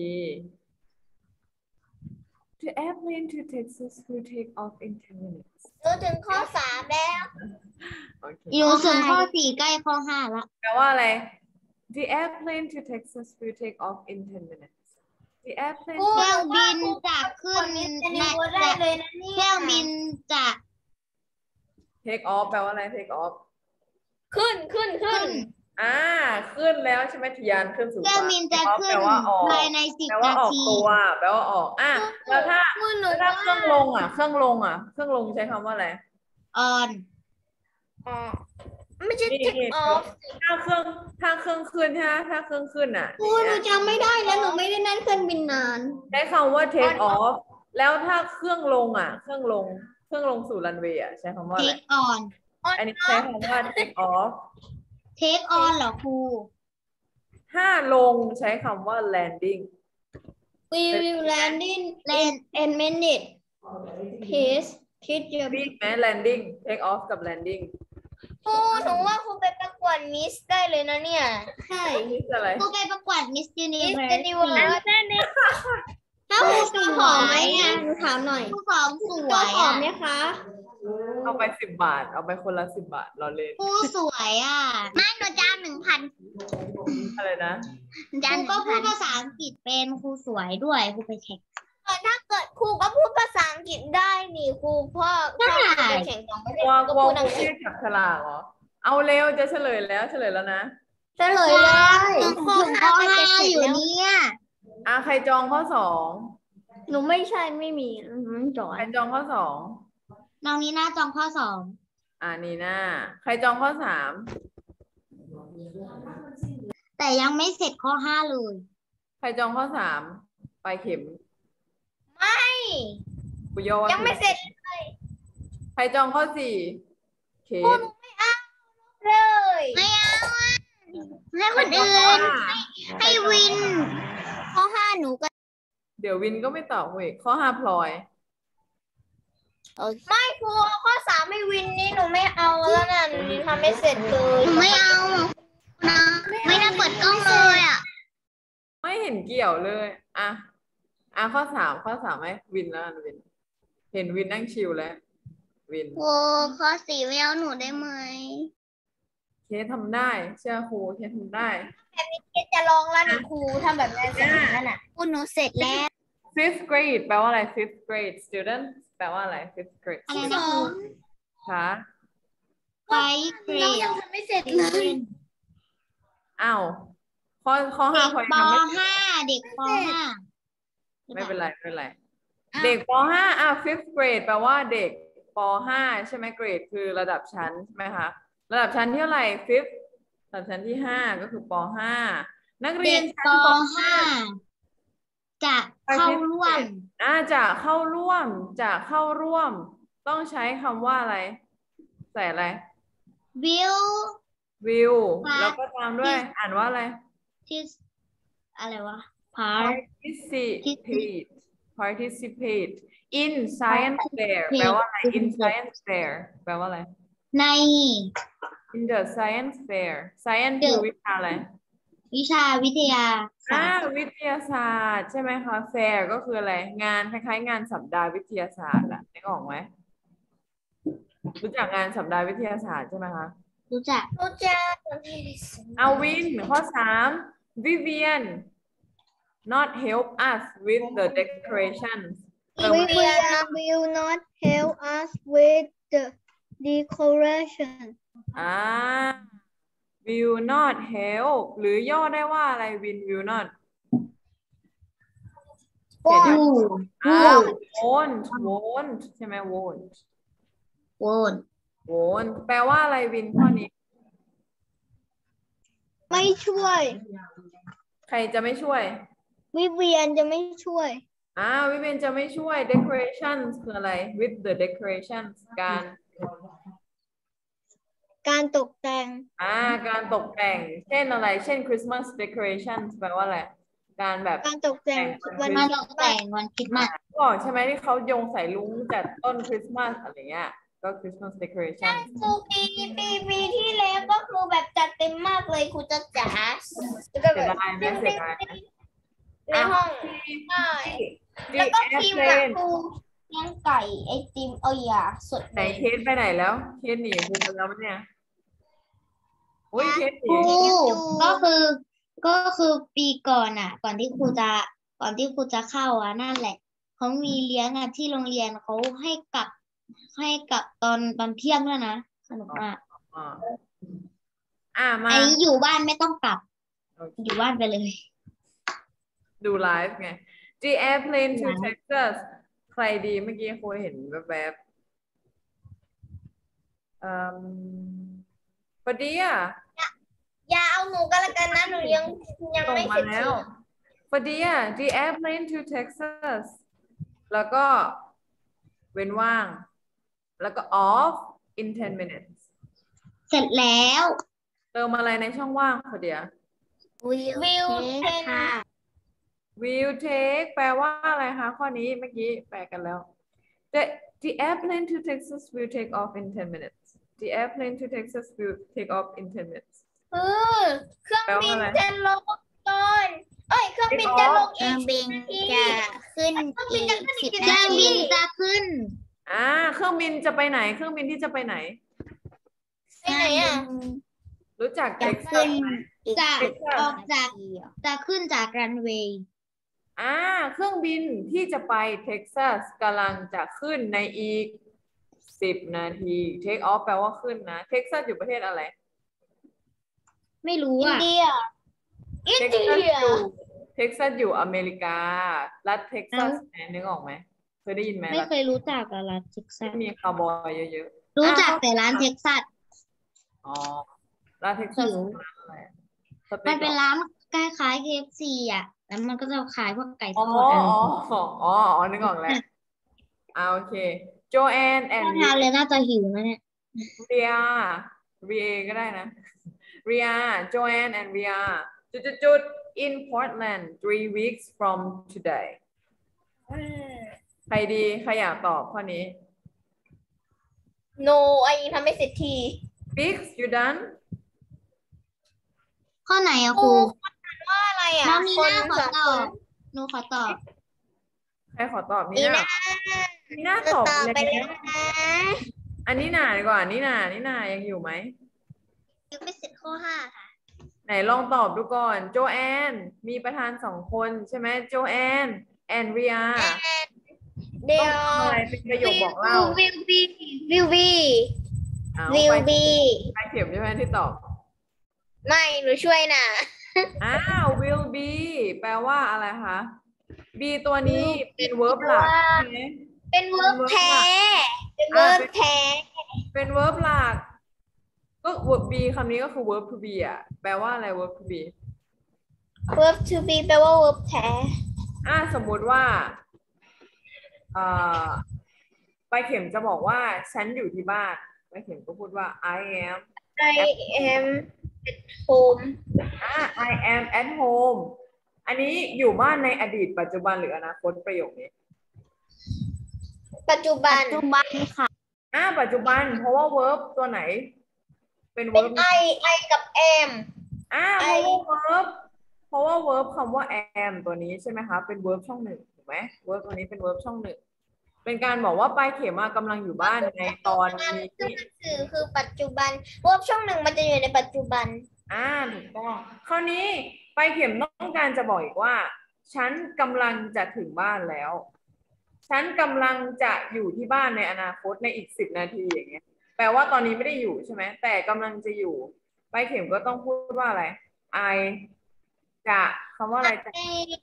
The airplane to Texas will take off in ten minutes หนูถึงข้อสามแล้วโอเคอยู่ถึงข้อสี่ใกล้ข้อห้าละแปลว่าอะไร The airplane to Texas will take off in ten minutes The airplane เครื่องบินจะขึ้นจะในนิวได้เลยนะเนี่เคยรื่องบินจะ take off แปลว่าอะไร take off ขึ้นขึ้นขึ้นอ่า ขึ้นแล้วใช่ไหมทะยานขึ้นสู่เครื่องบินจะฟ้าขึ้แปนลว่าออกภายในสิบแปลว่านาออกทีตัวแปลว่าออกอ่ะแล้วถ้ามือหนูแล้วถ้าเครื่องลงอ่ะ เครื่องลงอ่ะ เครื่องลงใช้คำว่าอะไรออนอ๋อไม่ใช่นี่ทิกนี่ออฟถ้าเครื่องถ้าเครื่องขึ้นใช่ไหมถ้าเครื่องขึ้นอ่ะครูหนูจำไม่ได้แล้วหนูไม่ได้นั่งเครื่องบินนานใช้คำว่า take off แล้วถ้าเครื่องลงอ่ะ เครื่องลง เครื่องลงสู่รันเวย์อ่ะใช้คำว่าเทอะไรคออนอันนี้ใช้คำว่า take off เทคออนเหรอครูถ้าลงใช้คำว่า landing We will land in Land in minute please kiss your รีบไหม landing take off กับ landing ครูหนูว่าครูไปประกวดมิสได้เลยนะเนี่ย ใช่นี่คืออะไรครูไปประกวดมิสยูนิมิสเวิเตอร์ร์ดิวเร์ถ้าครูตัวผอมไหมอ่ะหนูถามหน่อยครูสองสตัววยผออ่ะมไหมคะเอาไปสิบบาท เอาไปคนละสิบบาทเราเล่นครูสวยอ่ะไม่หนูจะเอาหนึ่งพันอะไรนะหนูคจะรูเอาหนึ่งก็พูพัดนภาษาอังกฤษเป็นครูสวยด้วยครูไปแข่งถ้าเกิดครูก็พูดภาษาอังกฤษได้นี่ครูเพราะได้ถ้าครูไปแข่งต่างประเทกศลัวก็กลัวพูดคอัรูงกฤที่ษจับฉลากเหรอ เอาเร็วจะเฉลยแล้วเฉลยแล้วนะเฉลยเลยถึงข้อห้าอยู่เนี่ยอ่ะใครจองข้อสองหนูไม่ใช่ไม่มีมันจอใครยจองข้อสองน้องนี้น่าจองข้อสองอ่านีน่าใครจองข้อสามแต่ยังไม่เสร็จข้อห้าเลยใครจองข้อสามปลายเข็มไม่ปุโยว่ายังไม่เสร็จใครจองข้อสี่เคสเลยไม่เอาอะให้คนอื่นให้วินข้อห้าหนูก็เดี๋ยววินก็ไม่ตอบเว้ยข้อห้าพลอยไม่ครูข้อสามไม่วินนี่หนูไม่เอาแล้วนะหนูททำไม่เสร็จเลยไม่เอานะไม่น่าเปิดกล้องเลยอ่ะไม่เห็นเกี่ยวเลยอ่ะอ่ะข้อสามข้อสามไหมวินแล้วกันวิน เห็นวินนั่งชิลแล้ววินโอ้ข้อสี่ไม่เอาหนูได้ไหมเคสทำได้เชื่อครูเคสทำได้เคสจะลองแล้วนี่ครูทำแบบนั้นเสร็จแล้วน่ะพูดหนูเสร็จแล้ว fifth grade แปลว่าอะไร fifth grade student แปลว่าอะไร fifth grade อะไร student นะครูค่ะไปเกรน้องดยังทำไม่เสร็จเลยอ้าวข้อข้อห้าเด็กพอปทำไม่ห้าเด็กปห้าไม่เป็นไรไม่เป็นไร เด็กปห้าอ่ะ fifth grade แปลว่าเด็กปห้าใช่ไหม grade คือระดับชั้นใช่ไหมคะระดับชั้นที่เท่าไหร่ fifth ระดับชั้นที่ห้าก็คือปห้านักเรีเด็ยนกชั้ปนปห้าจะเข้าร่วมอ่าจะเข้าร่วมจะเข้าร่วม ต้องใช้คำว่าอะไร ใส่อะไรวิววิวค่ะแล้วก็ตามด้วยอ่านว่าอะไรที่อะไรวะ part participate participate in science fair แปลว่าอะไร in science fair แปลว่าอะไรใน in the science fair science คือวิชาอะไรวิชาวิทยาศาอ่าสตร์วิทยาศาสตร์ใช่ไหมคะ fair ก็คืออะไร งานคล้ายๆงานสัปดาห์วิทยาศาสตร์อะนึกออกไหมรู้จักงานสัปดาห์วิทยาศาสตร์ใช่ไหมคะรู้จักรู้จักเอาวินข้อสาม Vivian not help us with the decorations เติม We will will not help us with the decoration อ่า will not help หรือย่อได้ว่าอะไร win will not เขียนยังอ่า won't won't ใช่ไหม won't won't won't แปลว่าอะไรวินข้อนี้ไม่ช่วยใครจะไม่ช่วยวิเวียนจะไม่ช่วยอ่าวิเวนจะไม่ช่วย decorations คืออะไร with the decorations การการตกแต่งอ่าการตกแต่งเช่นอะไร เช่น Christmas decorations แปลว่าอะไร การแบบการตกแต่งวันการตกแต่งวันคริสต์มาสบอกใช่ไหมที่เขาโยงใส่ลุงจัดต้นคริสต์มาสอะไรเงี้ยก็ Christmas decoration ครูปีปีปีที่แล้วก็คือแบบจัดเต็มมากเลยครูจะจ๋าแล้วก็เสีแบยบดายนะเสียดายนะในห้องใช่แล้วก็ทีมอะครูเลี้ยงไก่ไอติมเอาอย่าสดไหนเคสไปไหนแล้ว เคสหนีครูไปแล้วมั้ยเนี่ยโอ้ยเคสหนีครูก็คือ ก็คือปีก่อนอ่ะ ก่อนที่ครูจะ ก่อนที่ครูจะเข้าอ่ะนั่นแหละเขามีเลี้ยงอ่ะที่โรงเรียนเขาให้กลับ ให้กลับตอนตอนเที่ยงด้วยนะสนุกมากอ่าอ่ามาอันนี้อยู่บ้านไม่ต้องกลับโอเคอยู่บ้านไปเลยดูไลฟ์ไง The airplane to Texas ใครดีเมื่อกี้ครูเห็นแวบๆอืมพอดีอ่ะอย่าเอาหนูก็แล้วกันนะหนูยังยังส่งไม่มาเสร็จแล้ว พอดีอ่ะ The airplane to Texas แล้วก็เว้นว่าง แล้วก็ off in ten minutes เสร็จแล้วเติมอะไรในช่องว่างพอดีอ่ะวิวเทน will take แปลว่าอะไรคะข้อนี้เมื่อกี้แปลกันแล้ว The the airplane to Texas will take off in ten minutes The airplane to Texas will take off in ten minutes เออเครื่องบินจะลงก่อนเอ้ยเครื่องบินจะลงอีกนาทีขึ้นอีกสิบนาทีจะขึ้นอ่าเครื่องบินจะไปไหน เครื่องบินที่จะไปไหนไปไหนอ่ะรู้จักจะ Texas ขึ้นไหมจะออกจากจะขึ้นจากรันเวย์อ่าเครื่องบินที่จะไปเท็กซัสกำลังจะขึ้นในอีกสิบนาที take off แปลว่าขึ้นนะเท็กซัสอยู่ประเทศอะไรไม่รู้อินอ่ะเดียอินเท็กเดีซัสยอยู่เท็กซัสอยู่อเมริกา รัฐเท็กซัสนึกออกไหมเคยได้ยินไหมไม่รัฐเคยรู้จักอะร้านเท็กซัสที่มีคาวบอยเยอะๆรู้จักอ่ะแต่ร้านเท็กซัสอ๋อรัฐเท็กซัสหิวร้านอะไรสมัเต็นกเป็นเหรอร้านคล้ายๆ เค เอฟ ซี อ่ะ แล้วมันก็จะขายพวกไก่ทอ๋ออดอะไรอ๋ออ๋ออ๋อนึกออกแล้วอ่าโอเค Joanne and ถ้าทานเลยน่าจะหิวนะเนี่ย Ria Ria ก็ได้นะ Ria Joanne and Ria จุดจุดจุด in Portland three weeks from today ใครดีใครอยากตอบข้อนี้โนไอทำไม่เสร็จที fix you done ข้อไหนอะคครูรูว่าอะไรอ่ะน้องมีคหนน้าขอสองตอคบนหนูขอตอบใครขอตอบมีนี่หนะน้านี่น่าจะตอบตอบไปแล้แล้ว วนะอันนี้หนาดีกว่านี่หนานี่หนายังอยู่ไหมยังไม่เสร็จข้อห้าค่ะไหนลองตอบดูก่อนโจแอนมีประธานสองคนใช่ไหมโจแอนแอนเรียเดี๋ต้ยองวทำอะไรเป็นประโยคบอกเล่าวิวบีวิวบีเอาวิวไปบีไปเข็มใช่ไหมที่ตอบไม่หนูช่วยนะอ้าว will be แปลว่าอะไรคะ be ตัวนี้เป็น verb หลักใช่ไหมเป็นเวิร์บแท้ เป็นเวิร์บแท้เป็น verb หลัก ก็ verb be คำนี้ก็คือ verb to be อ่ะแปลว่าอะไร verb to be verb to be แปลว่า verb แท้อ่ะสมมุติว่าเอ่อไปเข็มจะบอกว่าฉันอยู่ที่บ้านไปเข็มก็พูดว่า I am I am at home อ่า I am at home อันนี้อยู่บ้านในอดีตปัจจุบันหรืออนาคตประโยคนี้ปัจจุบันปัจจุบันค่ะอ่าปัจจุบันเพราะว่า verb ตัวไหน เป็นเป็น verb I I กับ am อ่าเพราะว่า verb เพราะว่า verb คำว่า am ตัวนี้ใช่ไหมคะเป็น verb ช่องหนึ่งถูกไหม verb ตัวนี้เป็น verb ช่องหนึ่งเป็นการบอกว่าปลายเข็มมากำลังอยู่บ้านในตอนนี้คือมันสื่อคือปัจจุบัน verb ช่องหนึ่งมันจะอยู่ในปัจจุบันอ่าถูกต้องคราวนี้ปลายเข็มต้องการจะบอกอีกว่า ฉันกำลังจะถึงบ้านแล้ว ฉันกำลังจะอยู่ที่บ้านในอนาคตในอีกสิบนาทีอย่างเงี้ยแปลว่าตอนนี้ไม่ได้อยู่ใช่ไหมแต่กำลังจะอยู่ปลายเข็มก็ต้องพูดว่าอะไร I จะคำว่าอะไรจะ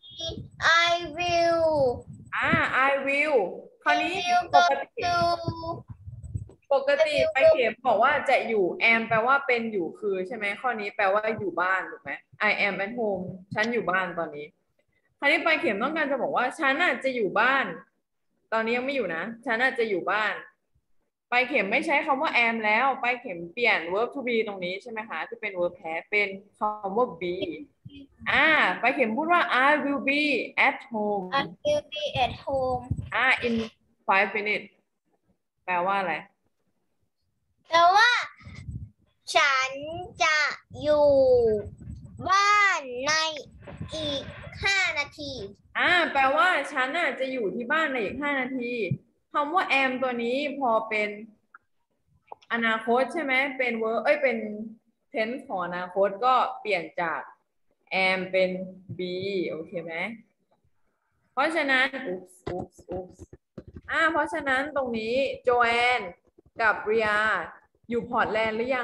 I will อ่า I will คราวนี้ will ป go กติ to ปกติไปเข็มบอกว่าจะอยู่ am แปลว่าเป็นอยู่คือใช่ไหมข้อนี้แปลว่าอยู่บ้านถูกไหม I am at home ฉันอยู่บ้านตอนนี้คราวนี้ไปเข็มต้องการจะบอกว่าฉันอาจจะอยู่บ้าน ตอนนี้ยังไม่อยู่นะฉันอาจจะอยู่บ้านไปเข็มไม่ใช้คำว่า am แล้วไปเข็มเปลี่ยน verb to be ตรงนี้ใช่ไหมคะที่เป็น verb แท้เป็นคำว่า be อ่าไปเข็มพูดว่า I will be at home I will be at home อ่า in five minutes แปลว่าอะไรแปลว่า ฉันจะอยู่บ้านในอีกห้านาทีอ่าแปลว่าฉันน่ะจะอยู่ที่บ้านในอีกห้านาทีคำว่า am ตัวนี้พอเป็นอนาคตใช่ไหมเป็น verb เอ้ยเป็น tense ของอนาคตก็เปลี่ยนจาก am เป็น be โอเคไหมเพราะฉะนั้น oops oops oops อ่าเพราะฉะนั้นตรงนี้โจแอนกับเรียอยู่พอร์ตแลนด์หรือยัง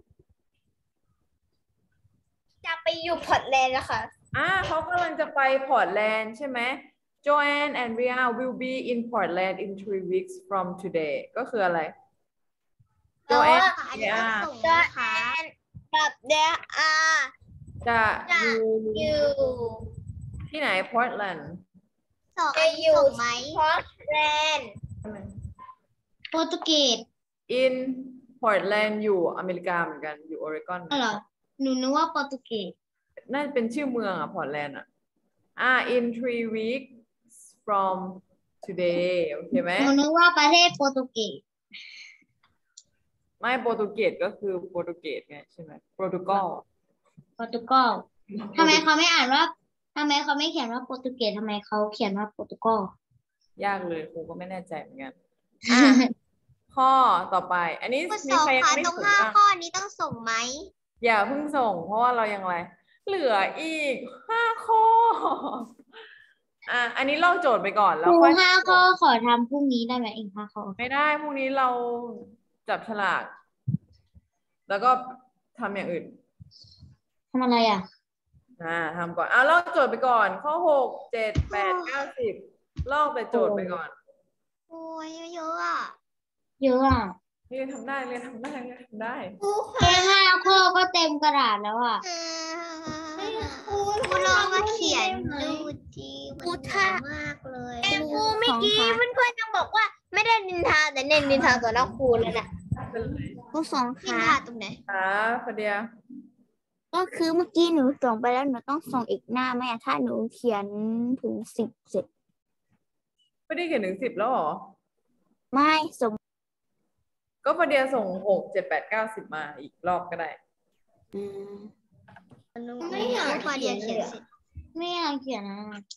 จะไปอยู่พอร์ตแลนด์แล้วค่ะอ่าเขากำลังจะไปพอร์ตแลนด์ใช่ไหม Joanne and Ria will be in Portland in three weeks from today ก็คืออะไรแปลว่า Joanne อัน Ria นี้ต้องส่งจะนะคะแอนกับเดอาจะจะอยู่อยู่ที่ไหน Portland สองจะอันอนี้ยู่ส่งไหมพอร์ตแลนด์โปรตุเกส in Portland อยู่อเมริกาเหมือนกันอยู่ Oregon อ๋อเหรอหนูนึกว่าโปรตุเกสน่าจะเป็นชื่อเมืองอ่ะ Portland อ่ะอ่า in three weeks from today โอเคไหมหนูนึกว่าประเทศโปรตุเกสไม่โปรตุเกสก็คือโปรตุเกสไงใช่ไหมโปรตุเกสโปรตุเกสทำไมเขาไม่อ่านว่าทำไมเขาไม่เขียนว่าโปรตุเกสทำไมเขาเขียนว่าโปรตุเกสยากเลยครูก็ไม่แน่ใจเหมือนกันอ่ะ ข้อต่อไป อันนี้ข้อมีสองใครยังค่ะไม่ตรงส่งห้าบ้างข้อนี้ต้องส่งไหมอย่าเพิ่งส่ง เพราะว่าเรายังอะไร เหลืออีกห้าข้อ อ่ะ อันนี้ลอกโจทย์ไปก่อนคแล้วรูค่อยห้าข้อขอทำพรุ่งนี้ได้ไหมอีกห้าข้อไม่ได้พรุ่งนี้เราจับฉลาก แล้วก็ทำอย่างอื่นทำอะไรอ่ะอ่าทำก่อนอ่ะลอกโจทย์ไปก่อน ข้อหกเจ็ดแปดเก้าสิบลอกแต่โจทย์ไปก่อนโอ้ยเยอะอ่ะ เยอะอ่ะเรียนทำได้เรียนทำได้เรียนทำได้แค่ห้าข้อก็เต็มกระดาษแล้วอ่ะครูลองมาเขียนดูจีมันยากมากเลยครูเมื่อกี้เพื่อนๆยังบอกว่าไม่ได้นินทาแต่เน้นนินทาต่อหน้าครูเลยนะครูสองค่ะตรงไหนอ่าพอดียก็คือเมื่อกี้หนูส่งไปแล้วหนูต้องส่งอีกหน้าไหมอะถ้าหนูเขียนถึงสิบเสร็จไม่ได้เขียนถึงสิบแล้วเหรอไม่ส่งก็พอเดียส่งหกเจ็ดแปดเก้าสิบมาอีกรอบก็ได้อืมไม่อยากเขียนเลยอะไม่อยากเขียนนะ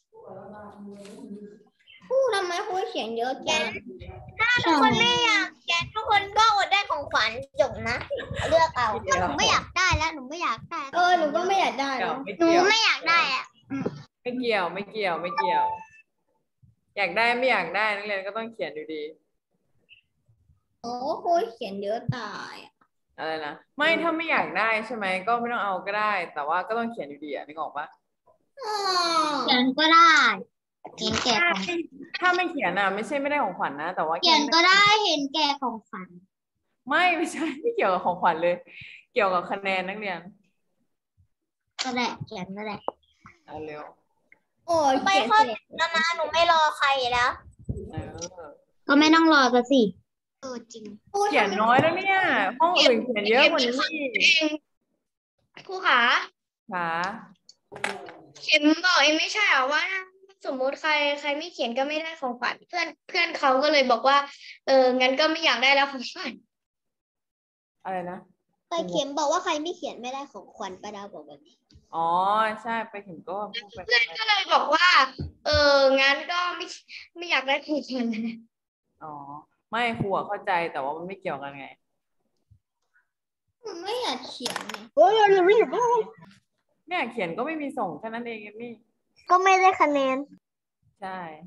ครูทำไมครูเขียนเยอะจังถ้าทุกคนไม่อยากเขียนทุกคนก็อดได้ของขวัญจบนะ เลือกเอาถ้าหนูไม่อยากได้แล้วหนูไม่อยากได้เออหนูก็ไม่อยากได้เกี่ยวนะไม่หนูเกี่ยวไม่อยากได้อะไม่เกี่ยวไม่เกี่ยวไม่เกี่ยว อยากได้ไม่อยากได้นักเรียนก็ต้องเขียนอยู่ดีโอ้ครูเขียนเยอะตายอะอะไรนะไม่ถ้าไม่อยากได้ใช่ไหมก็ไม่ต้องเอาก็ได้ แต่ว่าก็ต้องเขียนอยู่ดีอ่ะนึกออกปะอ๋อเขียนก็ได้เห็นแก่ของถ้าไม่เขียนอ่ะไม่ใช่ไม่ได้ของขวัญนะแต่ว่าเขียนก็ได้เห็นแก่ของขวัญไม่ไม่ใช่ไม่เกี่ยวกับของขวัญเลย เกี่ยวกับคะแนนนักเรียนก็ได้เขียนก็ได้เอาเร็วโอ้ยไปเขียนข้อเสร็จแล้วนะหนูไม่รอใครแล้วเออก็ไม่ต้องรอกันสิเออจริงครูเขียนน้อยแล้วเนี่ยห้องอื่นเขียนเยอะกว่านี้อีกเองครูขาค่ะเขียนบอกเองไม่ใช่เหรอว่าสมมุติใครใครไม่เขียนก็ไม่ได้ของขวัญเพื่อนเพื่อนเขาก็เลยบอกว่าเอองั้นก็ไม่อยากได้แล้วของขวัญอะไรนะใครเขียนบอกว่าใครไม่เขียนไม่ได้ของขวัญป้าดาวบอกแบบนี้อ๋อใช่ไปถึงก็พูดไปเพื่อนก็เลยบอกว่า เอองั้นก็ไม่ไม่อยากได้ของขวัญอ๋อไม่ครูอะเข้าใจแต่ว่ามันไม่เกี่ยวกันไงหนูไม่อยากเขียนไงโอ้ยเราไม่เนี่ยเขียนก็ไม่มีส่งแค่นั้นเองเอมมี่ก็ไม่ได้คะแนนใช่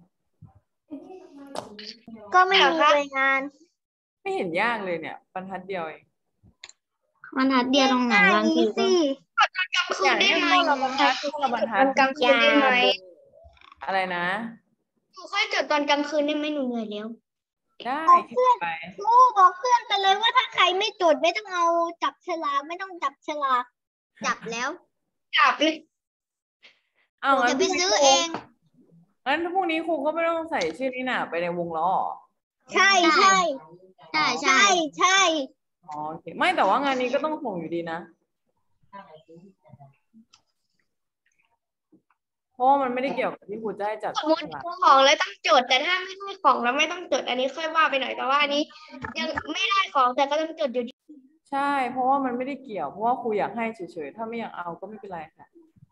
ก็ไม่มีรายงานไม่เห็นยากเลยเนี่ยบรรทัดเดียวเองมันทัดเดียวตรงไหนบางทีก็กลางคือน ยากได้ให้ไหมพวกเราบรรทัดพวกเราบรรทัดกลางคืนได้ไหมอะไรนะหนูค่อยจดตอนกลางคืนได้ไหมหนูเหนื่อยแล้วได้เขียนไปครูบอกเพื่อนไปเลยว่าถ้าใครไม่จดไม่ต้องเอาจับฉลากไม่ต้องจับฉลากจับแล้วจับเลยเอาหนูงั้จะนไปซื้อเองงั้นพรุ่งนี้ครูก็ไม่ต้องใส่ชื่อนี่น่ะไปในวงล้อเหรอใช่ใช่ใช่ใช่ใช่อ๋อโอเคไม่แต่ว่างานนี้ก็ต้องส่งอยู่ดีนะ เพราะว่ามันไม่ได้เกี่ยวกับที่ครูจะให้จัดสมมติของแล้วต้องจดแต่ถ้าไม่ได้ของแล้วไม่ต้องจดอันนี้ค่อยว่าไปหน่อยแต่ว่าอันนี้ ยังไม่ได้ของแต่ก็ต้องจดอยู่ดีใช่ เพราะว่ามันไม่ได้เกี่ยวเพราะว่าครูอยากให้เฉยๆถ้าไม่อยากเอาก็ไม่เป็นไรค่ะ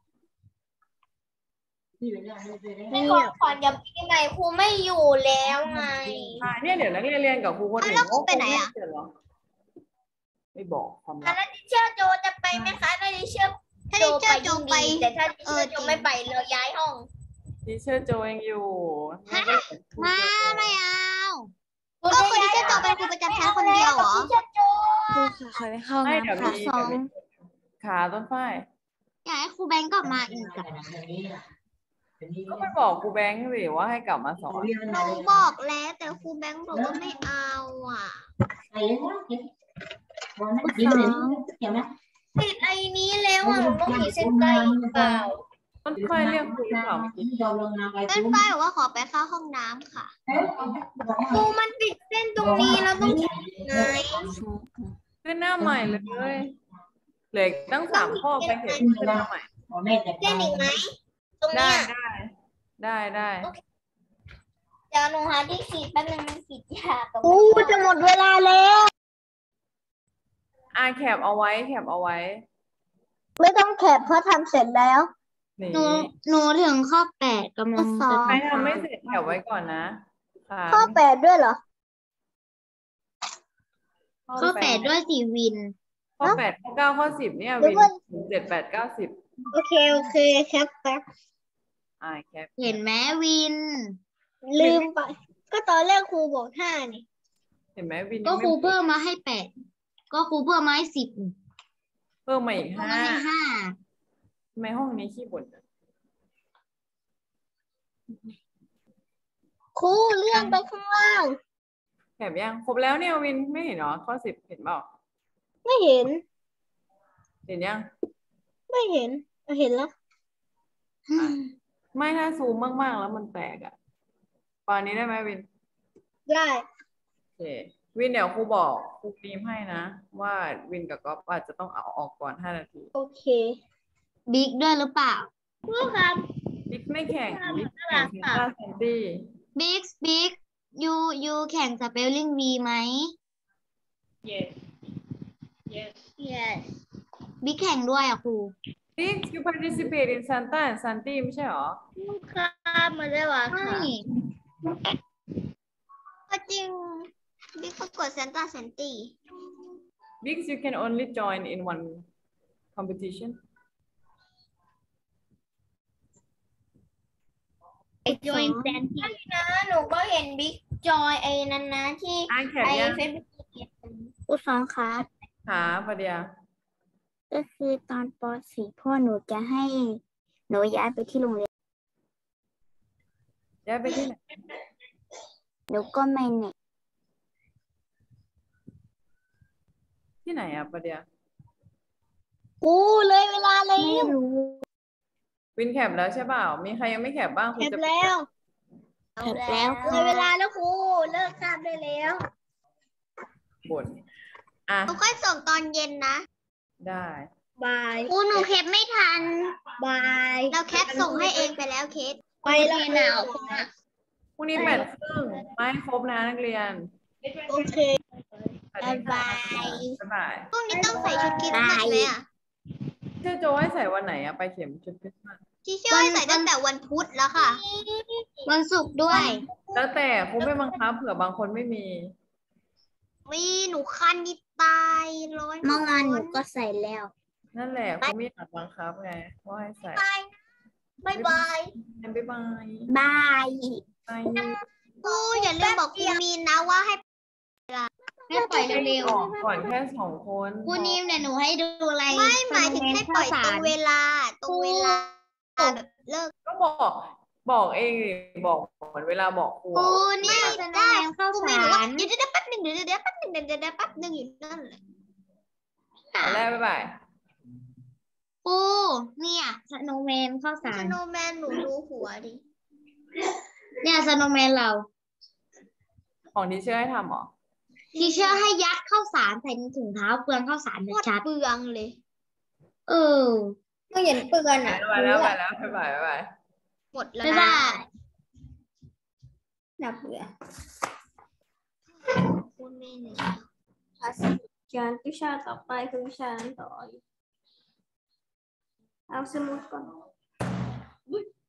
ไม่ของขวัญกับปีใหม่ครูไม่อยู่แล้วไงอ่าเนี่ยเดี๋ยวนักเรียนเรียนกับครูคนอื่นแล้วครูไปไหนอะม่เจเหรอไม่บอกความถ้าลับดิเชอร์โจจะไปไหมคะถ้าดิเชอร์ถ้าโจดิเชอไปร์โจยิ่งไปดีแต่ถ้าดิเอเชออร์โจไม่ไปเราย้ายห้องทีเชอร์โจยังอยู่มาไม่เอาก็คนที่จะต่อไปครูประจำชั้นคนเดียวเหรอดิเชอร์โจครูค่ะขอไปเข้าไม่เดี๋ยวน้ำมีค่ะเดี๋ยวมีขาต้นฝ้ายอยากให้ครูแบงก์กลับมาอีกอะก็ไปบอกครูแบงค์สิว่าให้กลับมาสอนหนูบอกแล้วแต่ครูแบงก์บอกว่าไม่เอาอ่ะติดไอ้นี้แล้วอ่ะหนูต้องขีดเส้นใต้อีกเปล่าต้นฝ้ายเรียกครูหรือเปล่าเพื่อนฝ้ายบอกว่าขอไปเข้าห้องน้ำค่ะครูมันติดเส้นตรงนี้แล้วต้องขีดไงขึ้นหน้าใหม่เลยเหลือตั้งสามข้อไปเถอะขึ้นหน้าใหม่เส้นอีกไหมตรงได้เนี้ยได้ได้ได้เดี๋ยวหนูหาที่ขีดแป๊บนึงมันขีดยากตรงครูจะหมดเวลาแล้วอ่าแคปเอาไว้แคปเอาไว้ไม่ต้องแคปเพราะทำเสร็จแล้วนี่หนูหนูถึงข้อแปดกำลังจะใครทำไม่เสร็จแคปไว้ก่อนนะค่ะข้อแปดด้วยเหรอข้ข้อแปดด้วยสี่วินข้อแปดข้อเก้าข้อสิบเนี่ยหรืวิอน ว่าเจ็ดแปดเก้าสิบโอเคโอเคแคปแป๊บอ่าแคปเห็นไหมวิน ลืมไป ก็ตอนแรกครูบอกห้านี่เห็นไหมวินก็ครูเพิ่มมาให้แปดก็ครูเพิ่มมาให้สิบเพิ่มมาอีกเพิ่มห้ามาให้ห้าทำไมห้องนี้ขี้บ่นอะครูเลื่อนไปข้างล่างแคปยังครบแล้วเนี่ยวินไม่เห็นเหรอข้อสิบเห็นเปล่าไม่เห็นเห็นยังไม่เห็นเห็นแล้วไม่ถ้าซูมมากๆแล้วมันแตกอะปานนี้ได้ไหมวินได้โอเควินเดี๋ยวครูบอกครูฟีมให้นะ ว่าวินกับก๊อฟอาจจะต้องเอาออกก่อนห้านาทีโอเค บิ๊กด้วยหรือเปล่าครูครับบิ๊กไม่แข่งบิ๊กแข่งพิซซ่าแซนดี้บิ๊กบิ๊กยูยูแข่งสเปลลิ่งวีไหม yes yes yes บิ๊กแข่งด้วยอ่ะครู Big you participate in Santa and Santi ไม่ใช่หรอครับมาได้ว่าค่ะก็จริงบิ๊กประกวดเซนต้าเซนตี้ Big you can only join in one competition ไอจอยแซนตี้นะหนูก็เห็นบิ๊กจอยไอ้นั้นนะที่อ่านแขกไอ้ยังเฟซบุ๊กครูสอนค่ะหาพอดียก็คือตอนป .สี่ พ่อหนูจะให้หนูย้ายไปที่โรงเรียนย้ายไปที่ไหนหนูก็ไม่แน่ที่ไหนอ่ะพอดียกูเลยเวลาเลยไม่รู้วินแคปแล้วใช่เปล่ามีใครยังไม่แคปบ้างคุณเก็บจะแล้วแคปแล้วเลยเวลาแล้วครูเลิกคาบได้แล้วบ่นอ่ะเราค่อยส่งตอนเย็นนะได้บายครูหนูแคปไม่ทันบายเราแคปส่งให้เองไปแล้วเคสไปแล้วหนาวพรุ่งนี้แปดครึ่งไม่ครบนะนักเรียนโอเคสวัสดีค่ะบ๊ายบายบ๊ายบายพรุ่งนี้ต้องใส่ชุดคริสต์มาสไหมอ่ะเจ้าโจให้ใส่วันไหนอะไปเข็มชุดคริสต์มาสที่ช่วยใส่ตั้งแต่วันพุธแล้วค่ะ วันศุกร์ด้วยแล้วแต่คงไม่บังคับเผื่อบางคนไม่มีมีหนูคันยิตายร้อยเมื่อวานหนูก็ใส่แล้วนั่นแหละคงไม่อยากบังคับไงว่าให้ใส่บายบายบ๊ายบายบายบายครูอย่าลืมบอกครูมีนนะว่าให้ให้ปล่อยเร็วออกก่อนแค่สองคนๆครูนิมเนี่ยหนูให้ดูอะไรไม่หมายถึงให้ปล่อยตรงเวลาตรงเวลาแบบเลิกก็บอกบอกเองดิบอกเหมือนเวลาบอกครูครูอะนี่ได้ครูไม่รู้ว่าเดี๋ยวเดี๋ยวแป๊บหนึ่งเดี๋ยวเดี๋ยวแป๊บหนึ่งเดี๋ยวเดี๋ยวแป๊บหนึ่งอยู่นั่นแหละเอาแล้วบ๊ายบายครูเนี่ยสโนว์แมนข้าวสาสรโนว์แมนหนูดูหัวดิเนี่ยสโนว์แมนเราของที่เชื่อให้ทำเหรอทีเชอร์ให้ยัดข้าวสารใส่ในถุงเท้าเปลืองข้าวสารโคตรชัดเปลืองเลยเออก็เห็นเปือนอ่ะไปแล้วไปแล้วบ๊ายบายบ๊ายบายหมดแล้วบ๊ายนะบายน่าเบื่อพูดไม่เหนื่อยจานวิชาต่อไปคือวิชาต่อเอาสมุดก่อน